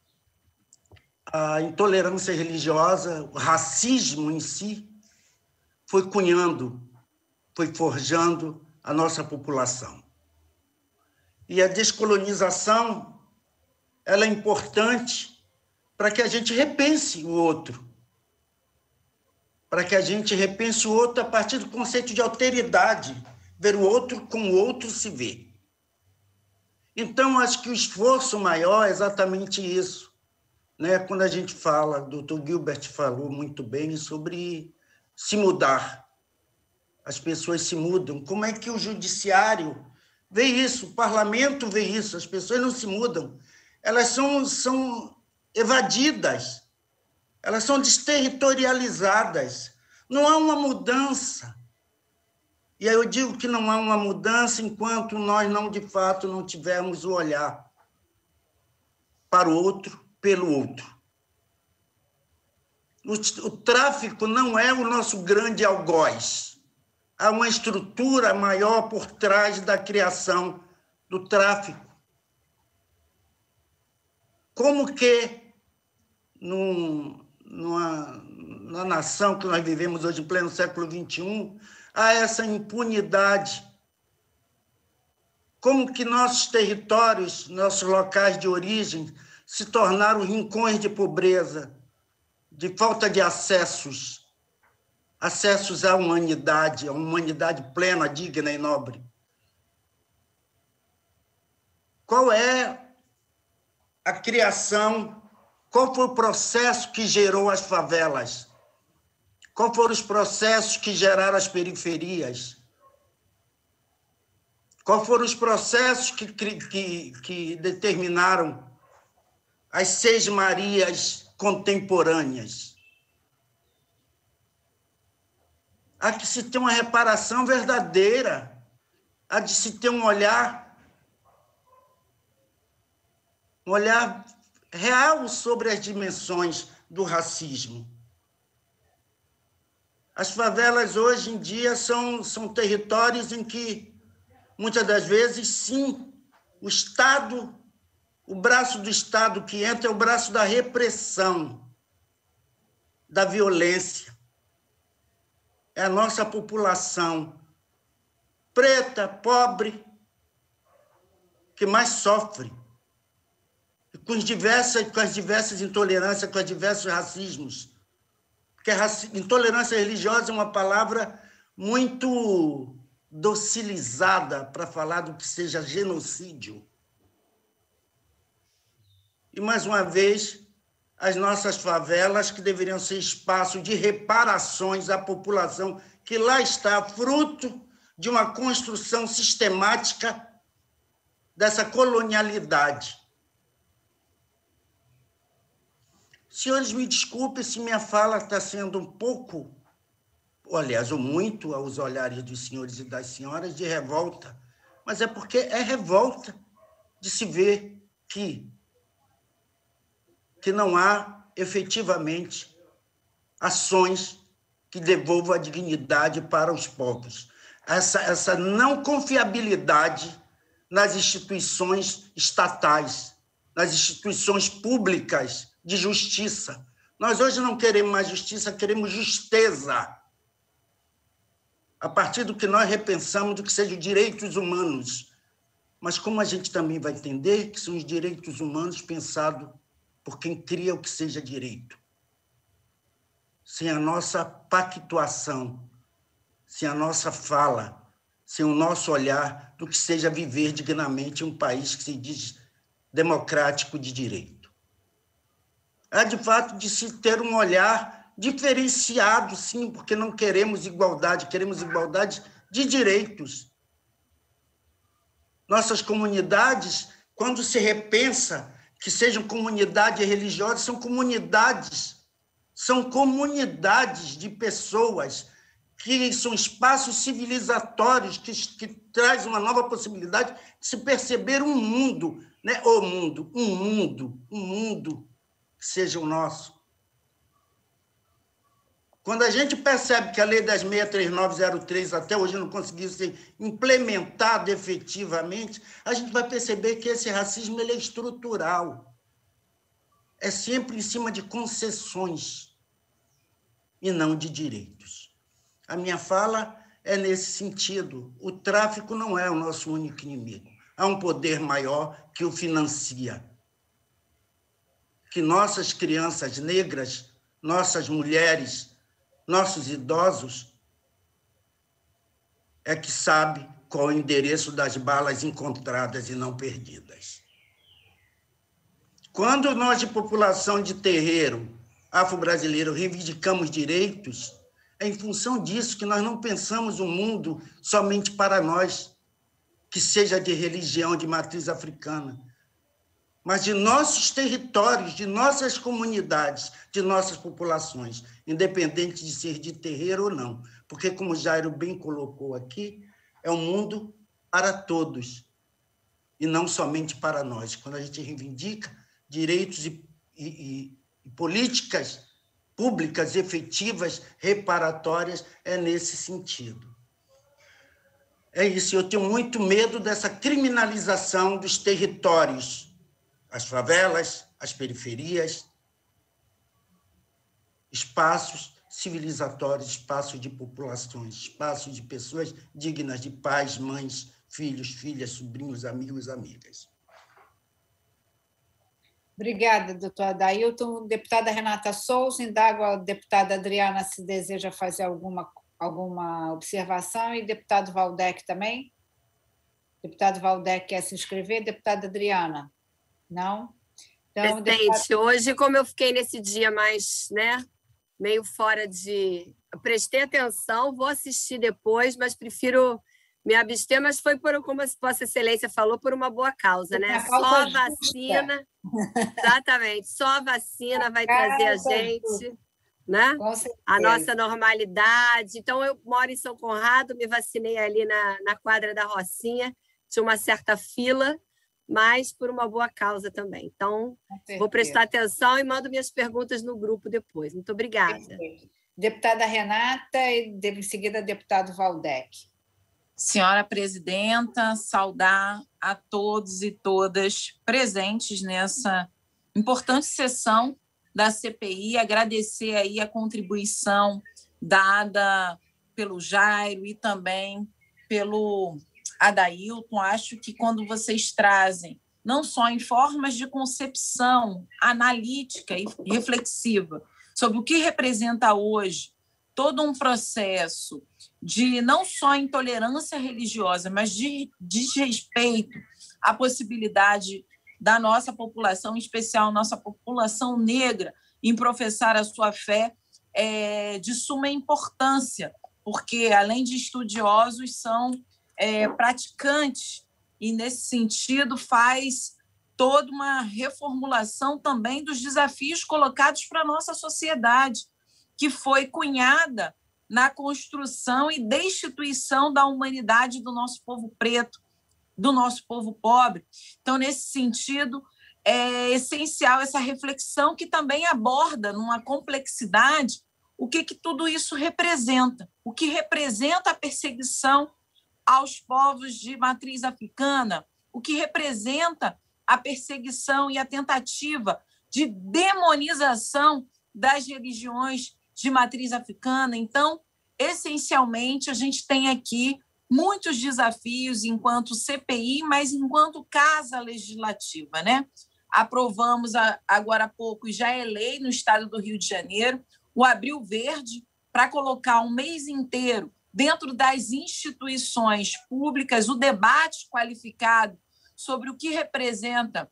a intolerância religiosa, o racismo em si, foi cunhando, foi forjando a nossa população. E a descolonização, ela é importante para que a gente repense o outro, para que a gente repense o outro a partir do conceito de alteridade, ver o outro como o outro se vê. Então, acho que o esforço maior é exatamente isso, né? Quando a gente fala, o doutor Gilbert falou muito bem sobre se mudar. As pessoas se mudam. Como é que o judiciário vê isso? O parlamento vê isso. As pessoas não se mudam. Elas são, são evadidas. Elas são desterritorializadas. Não há uma mudança. E aí eu digo que não há uma mudança enquanto nós não, de fato, não tivermos o olhar para o outro, pelo outro. O, o tráfico não é o nosso grande algoz. Há uma estrutura maior por trás da criação do tráfico. Como que, num, numa, numa nação que nós vivemos hoje, em pleno século vinte e um, há essa impunidade? Como que nossos territórios, nossos locais de origem, se tornaram rincões de pobreza, de falta de acessos, acessos à humanidade, à humanidade plena, digna e nobre? Qual é a criação, qual foi o processo que gerou as favelas? Quais foram os processos que geraram as periferias? Quais foram os processos que, que, que determinaram as seis Marias contemporâneas? Há que se ter uma reparação verdadeira, há de se ter um olhar, um olhar real sobre as dimensões do racismo. As favelas, hoje em dia, são, são territórios em que, muitas das vezes, sim, o Estado, o braço do Estado que entra é o braço da repressão, da violência. É a nossa população preta, pobre, que mais sofre, com as diversas, com as diversas intolerâncias, com os diversos racismos. Porque intolerância religiosa é uma palavra muito docilizada para falar do que seja genocídio. E, mais uma vez, as nossas favelas, que deveriam ser espaço de reparações à população que lá está, fruto de uma construção sistemática dessa colonialidade. Senhores, me desculpem se minha fala está sendo um pouco, ou, aliás, ou muito, aos olhares dos senhores e das senhoras, de revolta, mas é porque é revolta de se ver que, que não há, efetivamente, ações que devolvam a dignidade para os povos. Essa, essa não confiabilidade nas instituições estatais, nas instituições públicas de justiça. Nós hoje não queremos mais justiça, queremos justeza. A partir do que nós repensamos do que sejam direitos humanos. Mas como a gente também vai entender que são os direitos humanos pensados por quem cria o que seja direito. Sem a nossa pactuação, sem a nossa fala, sem o nosso olhar do que seja viver dignamente em um país que se diz democrático de direito. Há, de fato, de se ter um olhar diferenciado, sim, porque não queremos igualdade, queremos igualdade de direitos. Nossas comunidades, quando se repensa que sejam comunidades religiosas, são comunidades São comunidades de pessoas que são espaços civilizatórios que, que traz uma nova possibilidade de se perceber um mundo, né? O mundo, um mundo, um mundo que seja o nosso. Quando a gente percebe que a Lei dez mil seiscentos e trinta e nove zero três até hoje não conseguiu ser implementada efetivamente, a gente vai perceber que esse racismo ele é estrutural. É sempre em cima de concessões e não de direitos. A minha fala é nesse sentido. O tráfico não é o nosso único inimigo. Há um poder maior que o financia. Que nossas crianças negras, nossas mulheres, nossos idosos, é que sabe qual é o endereço das balas encontradas e não perdidas. Quando nós, de população de terreiro afro-brasileiro, reivindicamos direitos, é em função disso que nós não pensamos um mundo somente para nós, que seja de religião, de matriz africana, mas de nossos territórios, de nossas comunidades, de nossas populações, independente de ser de terreiro ou não. Porque, como o Jairo bem colocou aqui, é um mundo para todos, e não somente para nós. Quando a gente reivindica direitos e, e, e políticas públicas, efetivas, reparatórias, é nesse sentido. É isso, eu tenho muito medo dessa criminalização dos territórios, as favelas, as periferias, espaços civilizatórios, espaços de populações, espaços de pessoas dignas de pais, mães, filhos, filhas, sobrinhos, amigos, amigas. Obrigada, doutor Adailton. Deputada Renata Souza, indago a deputada Adriana se deseja fazer alguma, alguma observação, e deputado Valdec também. Deputado Valdec quer se inscrever? Deputada Adriana? Não? Então, Presidente, deputado... hoje, como eu fiquei nesse dia mais, né, meio fora de... Eu prestei atenção, vou assistir depois, mas prefiro me abster, mas foi, por, como a Vossa Excelência falou, por uma boa causa, né? Só a vacina... Exatamente, só a vacina vai trazer a gente, né? A nossa normalidade. Então, eu moro em São Conrado, me vacinei ali na, na quadra da Rocinha, tinha uma certa fila, mas por uma boa causa também. Então, vou prestar atenção e mando minhas perguntas no grupo depois. Muito obrigada. Perfeito. Deputada Renata e, em seguida, deputado Valdec. Senhora Presidenta, saudar a todos e todas presentes nessa importante sessão da C P I, agradecer aí a contribuição dada pelo Jairo e também pelo Adailton. Acho que quando vocês trazem, não só em formas de concepção analítica e reflexiva, sobre o que representa hoje todo um processo de não só intolerância religiosa, mas de desrespeito à possibilidade da nossa população, em especial nossa população negra, em professar a sua fé, é de suma importância, porque, além de estudiosos, são é, praticantes, e, nesse sentido, faz toda uma reformulação também dos desafios colocados para a nossa sociedade, que foi cunhada na construção e destituição da humanidade do nosso povo preto, do nosso povo pobre. Então, nesse sentido, é essencial essa reflexão que também aborda, numa complexidade, o que, que tudo isso representa, o que representa a perseguição aos povos de matriz africana, o que representa a perseguição e a tentativa de demonização das religiões de matriz africana. Então, essencialmente, a gente tem aqui muitos desafios enquanto C P I, mas enquanto Casa Legislativa, né? Aprovamos agora há pouco, e já é lei no estado do Rio de Janeiro, o Abril Verde, para colocar um mês inteiro dentro das instituições públicas o debate qualificado sobre o que representa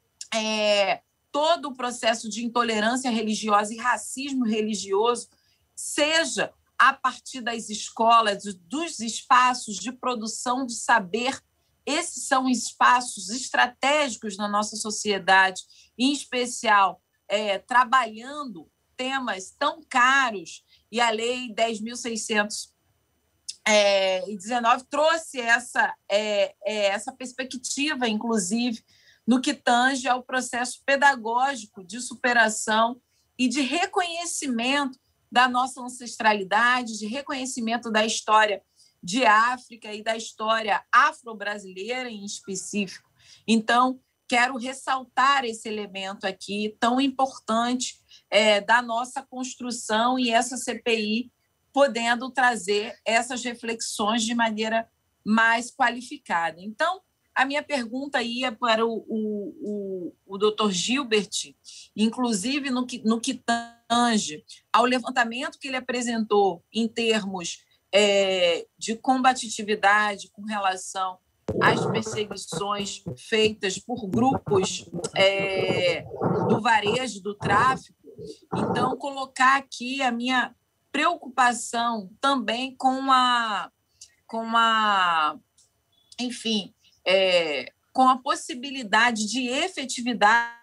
é, todo o processo de intolerância religiosa e racismo religioso, seja a partir das escolas, dos espaços de produção de saber. Esses são espaços estratégicos na nossa sociedade, em especial é, trabalhando temas tão caros, e a Lei dez mil seiscentos e dezenove trouxe essa, é, é, essa perspectiva, inclusive, no que tange ao processo pedagógico de superação e de reconhecimento da nossa ancestralidade, de reconhecimento da história de África e da história afro-brasileira em específico. Então, quero ressaltar esse elemento aqui tão importante é, da nossa construção e essa C P I podendo trazer essas reflexões de maneira mais qualificada. Então, a minha pergunta ia para o, o, o, o doutor Gilbert, inclusive no que, no que tange ao levantamento que ele apresentou em termos é, de combatividade com relação às perseguições feitas por grupos é, do varejo, do tráfico. Então, colocar aqui a minha preocupação também com a, com a enfim, é, com a possibilidade de efetividade.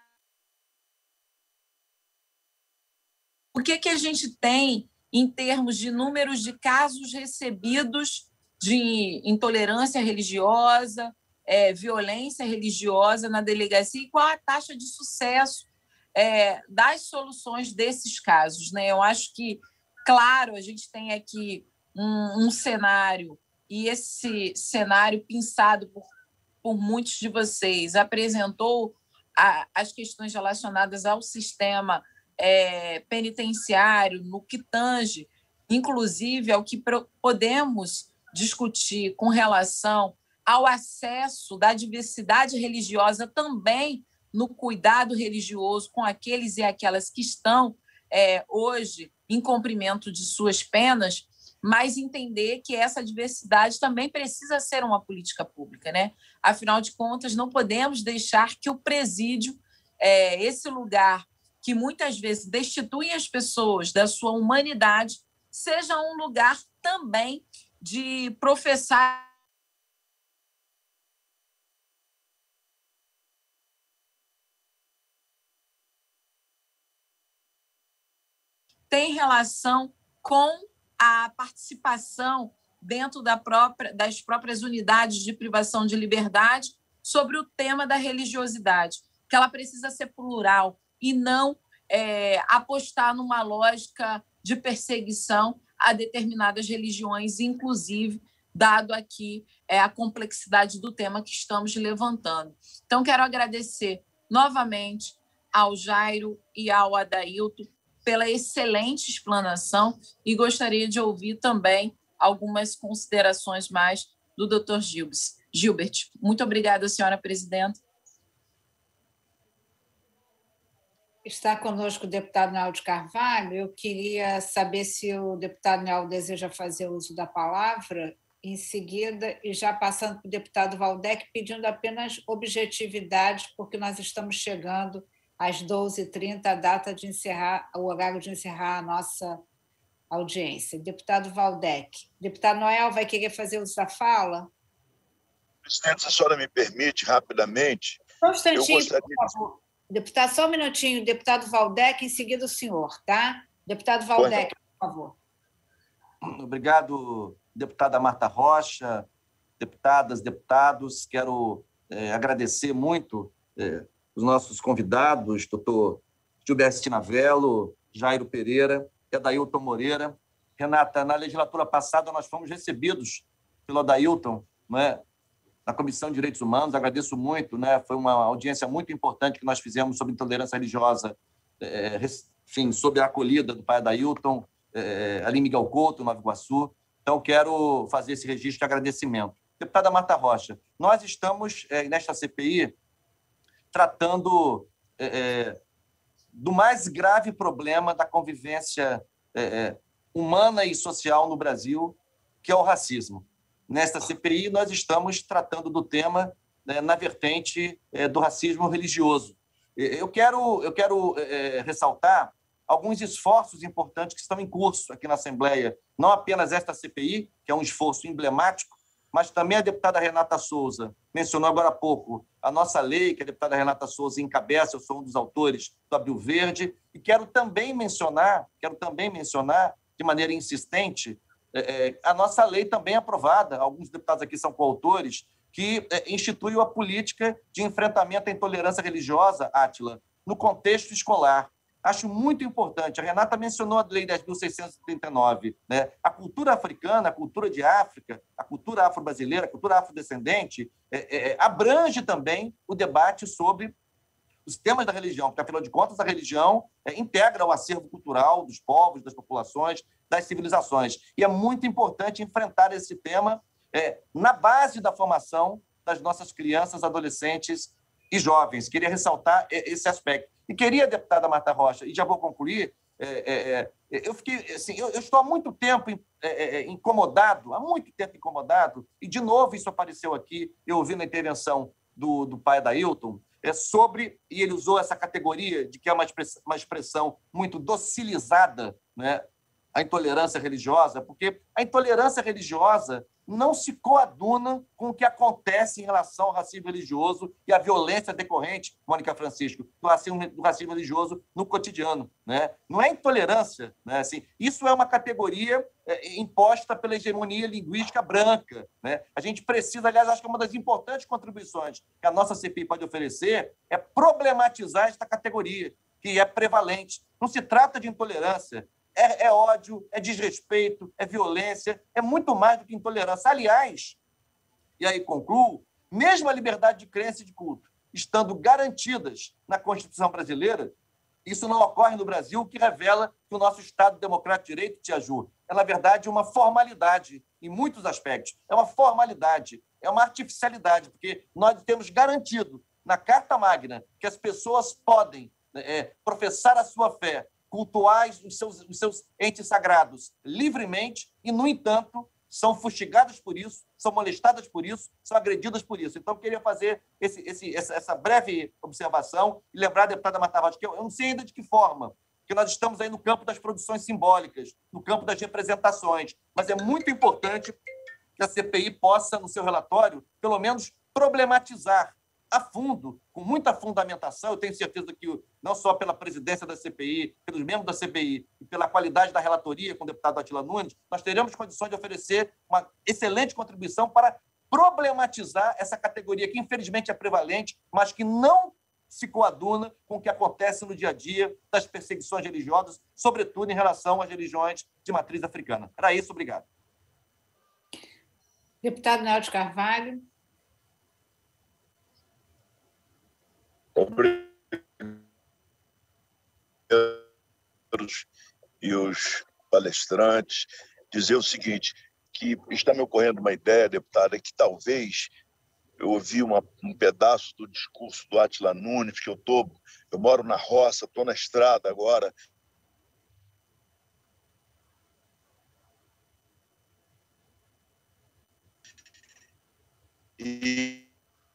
O que, que a gente tem em termos de números de casos recebidos de intolerância religiosa, é, violência religiosa na delegacia e qual a taxa de sucesso é, das soluções desses casos, né? Eu acho que, claro, a gente tem aqui um, um cenário, e esse cenário pensado por, por muitos de vocês apresentou a, as questões relacionadas ao sistema é, penitenciário, no que tange, inclusive, ao que pro, podemos discutir com relação ao acesso da diversidade religiosa também no cuidado religioso com aqueles e aquelas que estão é, hoje em cumprimento de suas penas, mas entender que essa diversidade também precisa ser uma política pública, né? Afinal de contas, não podemos deixar que o presídio, é, esse lugar que muitas vezes destitui as pessoas da sua humanidade, seja um lugar também de professar tem relação com a participação dentro da própria, das próprias unidades de privação de liberdade sobre o tema da religiosidade, que ela precisa ser plural e não é, apostar numa lógica de perseguição a determinadas religiões, inclusive, dado aqui é, a complexidade do tema que estamos levantando. Então, quero agradecer novamente ao Jairo e ao Adailton pela excelente explanação e gostaria de ouvir também algumas considerações mais do doutor Gilbert. Muito obrigada, senhora presidenta. Está conosco o deputado Nel de Carvalho. Eu queria saber se o deputado Nel deseja fazer uso da palavra em seguida, e já passando para o deputado Valdec, pedindo apenas objetividade, porque nós estamos chegando às doze e trinta, a data de encerrar, o horário de encerrar a nossa audiência. Deputado Valdec. Deputado Noel, vai querer fazer uso da fala? Presidente, se a senhora me permite, rapidamente... Só um instantinho, gostaria... por favor. Deputado, só um minutinho. Deputado Valdec, em seguida o senhor, tá? Deputado Valdec, por favor. Obrigado, deputada Marta Rocha, deputadas, deputados. Quero é, agradecer muito é, os nossos convidados, doutor Gilberto Stinavello, Jairo Pereira e Adailton Moreira. Renata, na legislatura passada nós fomos recebidos pelo Adailton, não é? Na Comissão de Direitos Humanos, agradeço muito, né? Foi uma audiência muito importante que nós fizemos sobre intolerância religiosa, é, enfim, sob a acolhida do pai Adailton, é, ali em Miguel Couto, Nova Iguaçu. Então, quero fazer esse registro de agradecimento. Deputada Marta Rocha, nós estamos, é, nesta C P I, tratando é, do mais grave problema da convivência é, humana e social no Brasil, que é o racismo. Nesta C P I, nós estamos tratando do tema né, na vertente é, do racismo religioso. Eu quero, eu quero é, ressaltar alguns esforços importantes que estão em curso aqui na Assembleia, não apenas esta C P I, que é um esforço emblemático, mas também a deputada Renata Souza mencionou agora há pouco a nossa lei, que a deputada Renata Souza encabeça, eu sou um dos autores do Abril Verde, e quero também mencionar, quero também mencionar, de maneira insistente, é, a nossa lei também aprovada, alguns deputados aqui são coautores, que é, institui a política de enfrentamento à intolerância religiosa, Átila, no contexto escolar. Acho muito importante. A Renata mencionou a Lei dez mil seiscentos e trinta e nove. Né? A cultura africana, a cultura de África, a cultura afro-brasileira, a cultura afrodescendente, é, é, abrange também o debate sobre os temas da religião, porque, afinal de contas, a religião é, integra o acervo cultural dos povos, das populações, das civilizações. E é muito importante enfrentar esse tema é, na base da formação das nossas crianças, adolescentes e jovens. Queria ressaltar esse aspecto. E queria, deputada Marta Rocha, e já vou concluir, é, é, é, eu, fiquei, assim, eu, eu estou há muito tempo é, é, incomodado, há muito tempo incomodado, e, de novo, isso apareceu aqui, eu ouvi na intervenção do, do pai da Hilton, é sobre, e ele usou essa categoria de que é uma expressão, uma expressão muito docilizada, né, a intolerância religiosa, porque a intolerância religiosa não se coaduna com o que acontece em relação ao racismo religioso e à violência decorrente, Mônica Francisco, do racismo, do racismo religioso no cotidiano. Né? Não é intolerância. Né? Assim, isso é uma categoria é, imposta pela hegemonia linguística branca. Né? A gente precisa, aliás, acho que uma das importantes contribuições que a nossa C P I pode oferecer é problematizar esta categoria, que é prevalente. Não se trata de intolerância. É, é ódio, é desrespeito, é violência, é muito mais do que intolerância. Aliás, e aí concluo, mesmo a liberdade de crença e de culto, estando garantidas na Constituição brasileira, isso não ocorre no Brasil, o que revela que o nosso Estado Democrático de Direito, Tia Ju, é, na verdade, uma formalidade em muitos aspectos. É uma formalidade, é uma artificialidade, porque nós temos garantido na Carta Magna que as pessoas podem é, professar a sua fé, cultuar os seus, os seus entes sagrados livremente e, no entanto, são fustigadas por isso, são molestadas por isso, são agredidas por isso. Então, eu queria fazer esse, esse, essa, essa breve observação e lembrar a deputada Marta Rocha, que eu, eu não sei ainda de que forma, que nós estamos aí no campo das produções simbólicas, no campo das representações, mas é muito importante que a C P I possa, no seu relatório, pelo menos problematizar a fundo, com muita fundamentação. Eu tenho certeza que, não só pela presidência da C P I, pelos membros da C P I e pela qualidade da relatoria com o deputado Átila Nunes, nós teremos condições de oferecer uma excelente contribuição para problematizar essa categoria que, infelizmente, é prevalente, mas que não se coaduna com o que acontece no dia a dia das perseguições religiosas, sobretudo em relação às religiões de matriz africana. Era isso, obrigado. Deputado Nélio de Carvalho. Obrigado. E os palestrantes, dizer o seguinte, que está me ocorrendo uma ideia, deputada, que talvez eu ouvi uma, um pedaço do discurso do Átila Nunes, que eu, tô, eu moro na roça, estou na estrada agora, e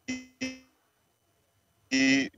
E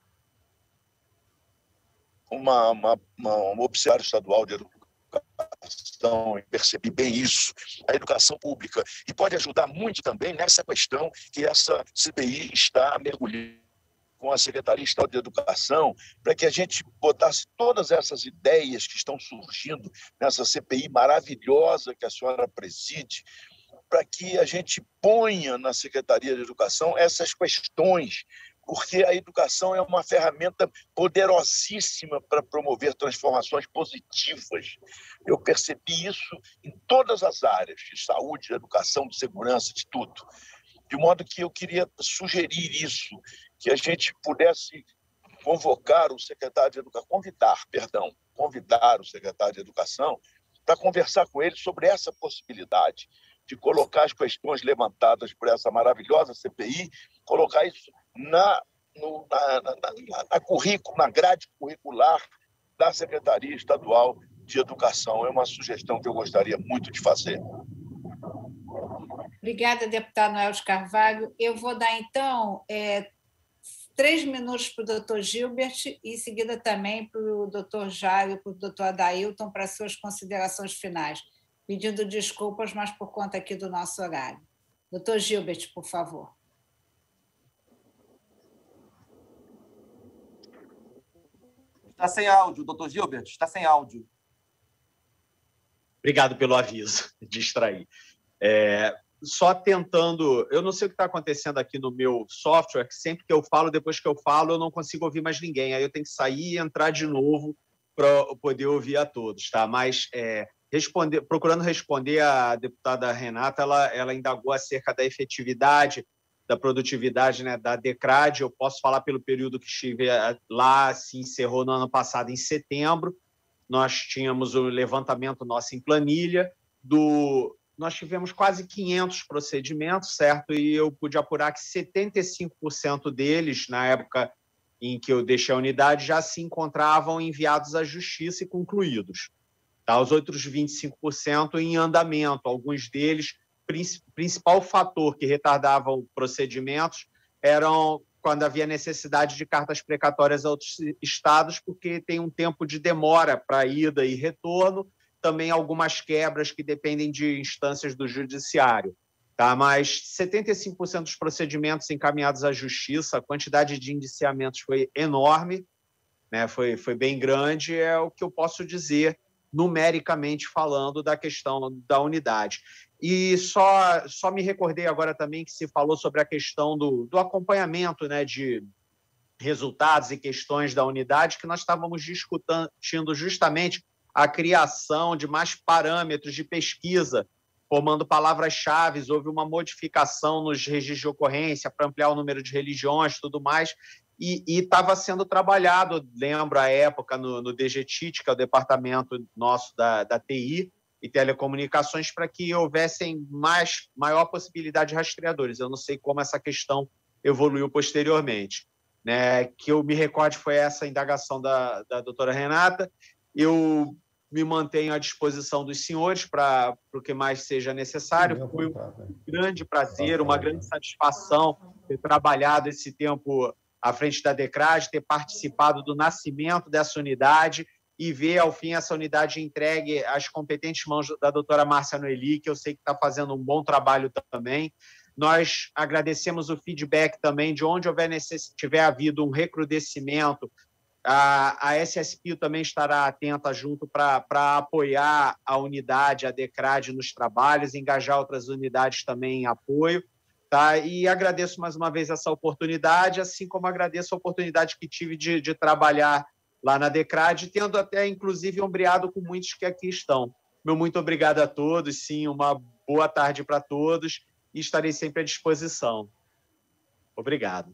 uma, uma, uma observação estadual de educação, e percebi bem isso, a educação pública, e pode ajudar muito também nessa questão que essa C P I está mergulhando com a Secretaria Estadual de Educação, para que a gente botasse todas essas ideias que estão surgindo nessa C P I maravilhosa que a senhora preside, para que a gente ponha na Secretaria de Educação essas questões, porque a educação é uma ferramenta poderosíssima para promover transformações positivas. Eu percebi isso em todas as áreas, de saúde, de educação, de segurança, de tudo. De modo que eu queria sugerir isso, que a gente pudesse convocar o secretário de Educação, convidar, perdão, convidar o secretário de Educação para conversar com ele sobre essa possibilidade de colocar as questões levantadas por essa maravilhosa C P I, colocar isso na, no, na, na, na, na, currículo, na grade curricular da Secretaria Estadual de Educação. É uma sugestão que eu gostaria muito de fazer. Obrigada, deputado Nélio de Carvalho. Eu vou dar, então, é, três minutos para o doutor Gilbert e, em seguida, também para o doutor Jairo, para o doutor Adailton, para suas considerações finais, pedindo desculpas, mas por conta aqui do nosso horário. Doutor Gilbert, por favor. Está sem áudio, doutor Gilbert, está sem áudio. Obrigado pelo aviso, distrair. É, só tentando... Eu não sei o que está acontecendo aqui no meu software, que sempre que eu falo, depois que eu falo, eu não consigo ouvir mais ninguém. Aí eu tenho que sair e entrar de novo para poder ouvir a todos, tá? Mas é, responder, procurando responder a deputada Renata, ela, ela indagou acerca da efetividade, da produtividade, né, da DECRAD. Eu posso falar pelo período que estive lá, se encerrou no ano passado, em setembro. Nós tínhamos o levantamento nosso em planilha, do... nós tivemos quase quinhentos procedimentos, certo? E eu pude apurar que setenta e cinco por cento deles, na época em que eu deixei a unidade, já se encontravam enviados à justiça e concluídos. Tá? Os outros vinte e cinco por cento em andamento, alguns deles, o principal fator que retardava os procedimentos eram quando havia necessidade de cartas precatórias a outros estados, porque tem um tempo de demora para ida e retorno, também algumas quebras que dependem de instâncias do judiciário. Tá? Mas setenta e cinco por cento dos procedimentos encaminhados à justiça, a quantidade de indiciamentos foi enorme, né? foi, foi bem grande, é o que eu posso dizer, numericamente falando, da questão da unidade. E só, só me recordei agora também que se falou sobre a questão do, do acompanhamento, né, de resultados e questões da unidade, que nós estávamos discutindo justamente a criação de mais parâmetros de pesquisa, formando palavras-chave. Houve uma modificação nos registros de ocorrência para ampliar o número de religiões e tudo mais, e estava sendo trabalhado, lembro a época, no, no D G T I T, que é o departamento nosso da, da T I e telecomunicações, para que houvessem mais, maior possibilidade de rastreadores. Eu não sei como essa questão evoluiu posteriormente. Né? Que eu me recorde foi essa indagação da, da doutora Renata. Eu me mantenho à disposição dos senhores para o que mais seja necessário. Foi um grande prazer, uma grande satisfação ter trabalhado esse tempo à frente da DECRAD, ter participado do nascimento dessa unidade e ver, ao fim, essa unidade entregue às competentes mãos da doutora Márcia Noeli, que eu sei que está fazendo um bom trabalho também. Nós agradecemos o feedback também de onde houver necess... tiver havido um recrudescimento. A, a S S P também estará atenta junto para apoiar a unidade, a DECRAD, nos trabalhos, engajar outras unidades também em apoio. Tá? E agradeço mais uma vez essa oportunidade, assim como agradeço a oportunidade que tive de, de trabalhar lá na DECRAD, tendo até, inclusive, ombreado com muitos que aqui estão. Meu muito obrigado a todos, sim, uma boa tarde para todos e estarei sempre à disposição. Obrigado.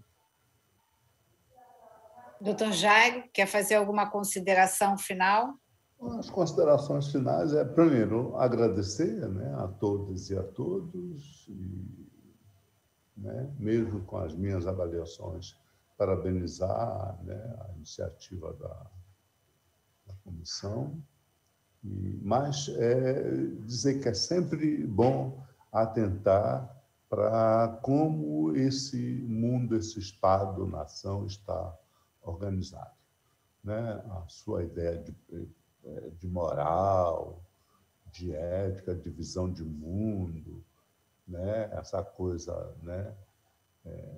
Doutor Jairo, quer fazer alguma consideração final? As considerações finais é, primeiro, agradecer, né, a todas e a todos, e, né, mesmo com as minhas avaliações, parabenizar, né, a iniciativa da, da comissão, e, mas é, dizer que é sempre bom atentar para como esse mundo, esse Estado, nação está organizado, né? A sua ideia de, de moral, de ética, de visão de mundo, né? Essa coisa, né? É,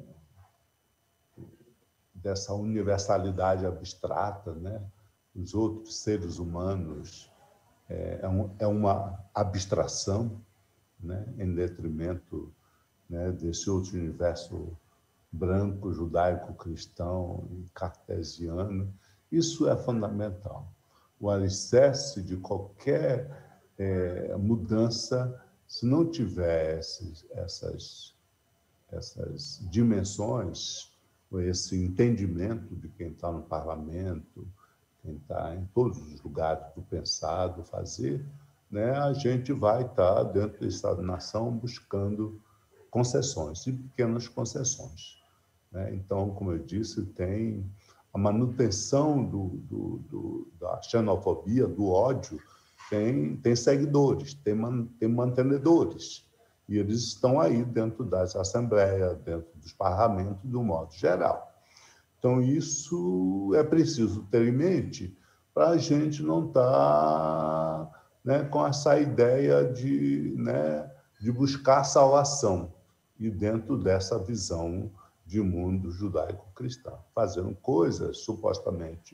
dessa universalidade abstrata, né? Os outros seres humanos é, é, um, é uma abstração, né? Em detrimento, né, desse outro universo branco, judaico-cristão e cartesiano. Isso é fundamental. O alicerce de qualquer é, mudança, se não tiver esses, essas, essas dimensões, esse entendimento de quem está no parlamento, quem está em todos os lugares do pensar, do fazer, né, a gente vai estar dentro do Estado-nação buscando concessões, e pequenas concessões. Então, como eu disse, tem a manutenção do, do, do, da xenofobia, do ódio, tem, tem seguidores, tem, man, tem mantenedores, e eles estão aí dentro das assembleias, dentro dos parlamentos, do modo geral. Então, isso é preciso ter em mente para a gente não estar, né, com essa ideia de, né, de buscar salvação, e dentro dessa visão de mundo judaico-cristão, fazendo coisas, supostamente,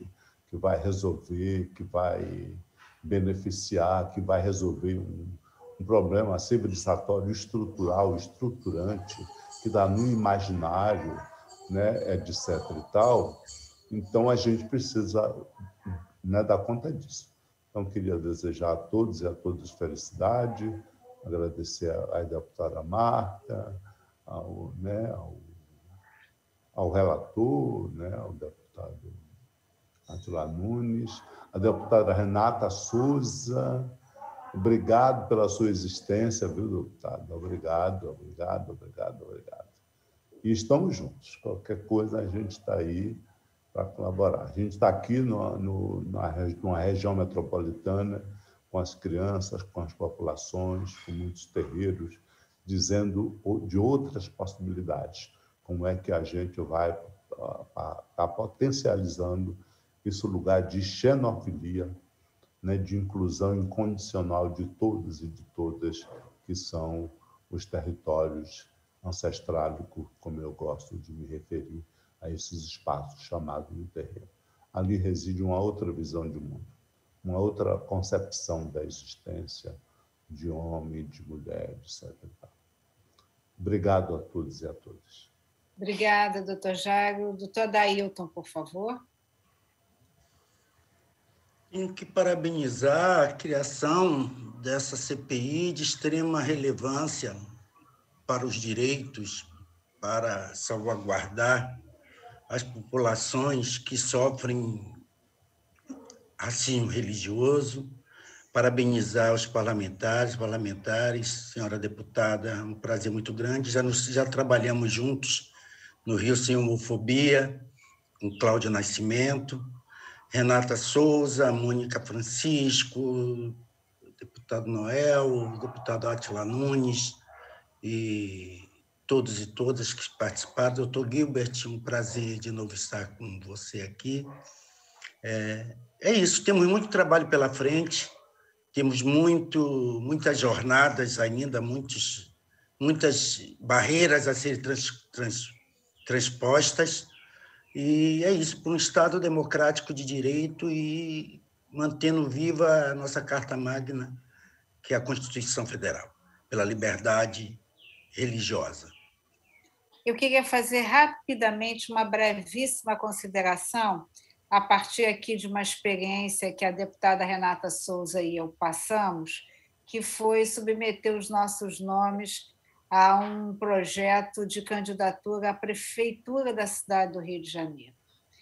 que vai resolver, que vai beneficiar, que vai resolver um, um problema civilizatório estrutural, estruturante, que dá no imaginário, né, etc. e tal. Então, a gente precisa, né, dar conta disso. Então, queria desejar a todos e a todas felicidade, agradecer à deputada Marta, ao, né, ao, ao relator, né, ao deputado Átila Nunes, a deputada Renata Souza. Obrigado pela sua existência, viu, deputada? Obrigado, obrigado, obrigado, obrigado. E estamos juntos. Qualquer coisa, a gente está aí para colaborar. A gente está aqui no, no, na, numa região metropolitana, com as crianças, com as populações, com muitos terreiros, dizendo de outras possibilidades. Como é que a gente vai estar tá potencializando esse lugar de xenofilia, né, de inclusão incondicional de todos e de todas que são os territórios ancestrálicos, como eu gosto de me referir a esses espaços chamados de terreno. Ali reside uma outra visão de mundo, uma outra concepção da existência de homem, de mulher, etcétera. Obrigado a todos e a todas. Obrigada, doutor Jairo. Doutor Adailton, por favor. Tenho que parabenizar a criação dessa C P I de extrema relevância para os direitos, para salvaguardar as populações que sofrem racismo religioso, parabenizar os parlamentares, parlamentares, senhora deputada, é um prazer muito grande. Já, nos, já trabalhamos juntos no Rio Sem Homofobia, com Cláudio Nascimento, Renata Souza, Mônica Francisco, deputado Noel, deputado Átila Nunes e todos e todas que participaram. Doutor Gilbert, um prazer de novo estar com você aqui. É, é isso, temos muito trabalho pela frente, temos muito, muitas jornadas ainda, muitos, muitas barreiras a serem trans, trans, transpostas. E é isso, para um Estado democrático de direito e mantendo viva a nossa Carta Magna, que é a Constituição Federal, pela liberdade religiosa. Eu queria fazer rapidamente uma brevíssima consideração, a partir aqui de uma experiência que a deputada Renata Souza e eu passamos, que foi submeter os nossos nomes a um projeto de candidatura à prefeitura da cidade do Rio de Janeiro.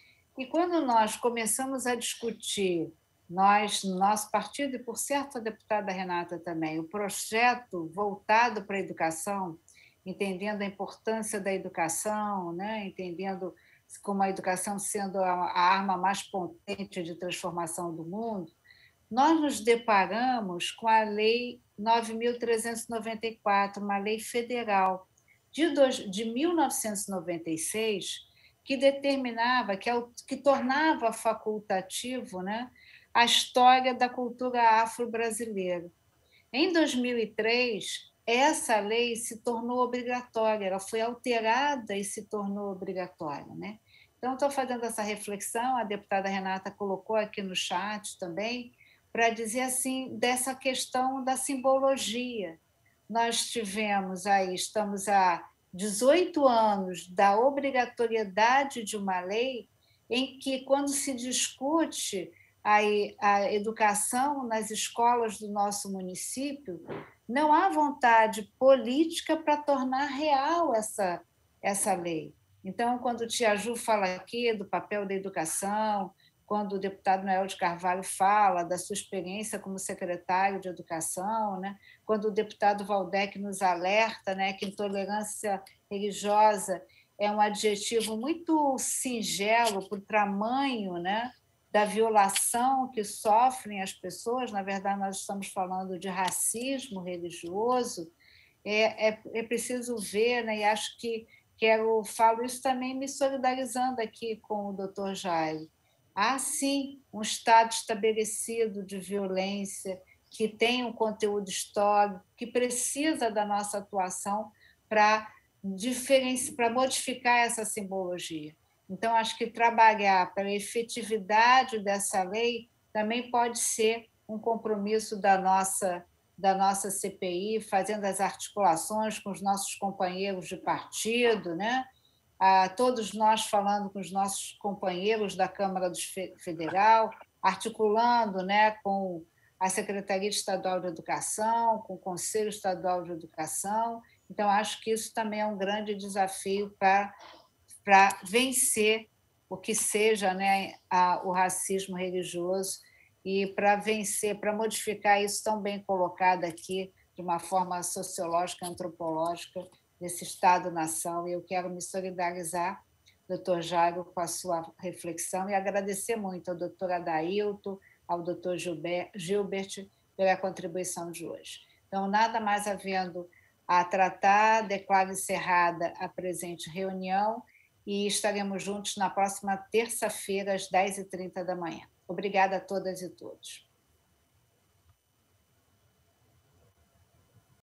E quando nós começamos a discutir, nós, no nosso partido, e por certo a deputada Renata também, o projeto voltado para a educação, entendendo a importância da educação, né? Entendendo como a educação sendo a arma mais potente de transformação do mundo, nós nos deparamos com a Lei nove mil trezentos e noventa e quatro, uma lei federal de, dois, de mil novecentos e noventa e seis, que determinava, que, que tornava facultativo, né, a história da cultura afro-brasileira. Em dois mil e três, essa lei se tornou obrigatória, ela foi alterada e se tornou obrigatória, né? Então, estou fazendo essa reflexão, a deputada Renata colocou aqui no chat também, para dizer assim, dessa questão da simbologia. Nós tivemos aí, estamos há dezoito anos da obrigatoriedade de uma lei em que, quando se discute aí a educação nas escolas do nosso município, não há vontade política para tornar real essa, essa lei. Então, quando o Tia Ju fala aqui do papel da educação, quando o deputado Noel de Carvalho fala da sua experiência como secretário de Educação, né? Quando o deputado Valdec nos alerta, né, que intolerância religiosa é um adjetivo muito singelo para o tamanho, né, da violação que sofrem as pessoas, na verdade, nós estamos falando de racismo religioso, é, é, é preciso ver, né, e acho que quero, falo isso também me solidarizando aqui com o doutor Jairo. Há, sim, um Estado estabelecido de violência, que tem um conteúdo histórico, que precisa da nossa atuação para para modificar essa simbologia. Então, acho que trabalhar para a efetividade dessa lei também pode ser um compromisso da nossa, da nossa C P I, fazendo as articulações com os nossos companheiros de partido, né? Ah, todos nós falando com os nossos companheiros da Câmara Federal, articulando, né, com a Secretaria Estadual de Educação, com o Conselho Estadual de Educação. Então, acho que isso também é um grande desafio para, para vencer o que seja, né, a, o racismo religioso e para vencer, para modificar isso tão bem colocado aqui, de uma forma sociológica, antropológica, desse Estado-nação. E eu quero me solidarizar, doutor Jairo, com a sua reflexão e agradecer muito ao doutor Adailton, ao doutor Gilbert, Gilbert pela contribuição de hoje. Então, nada mais havendo a tratar, declaro encerrada a presente reunião e estaremos juntos na próxima terça-feira, às dez e trinta da manhã. Obrigada a todas e todos.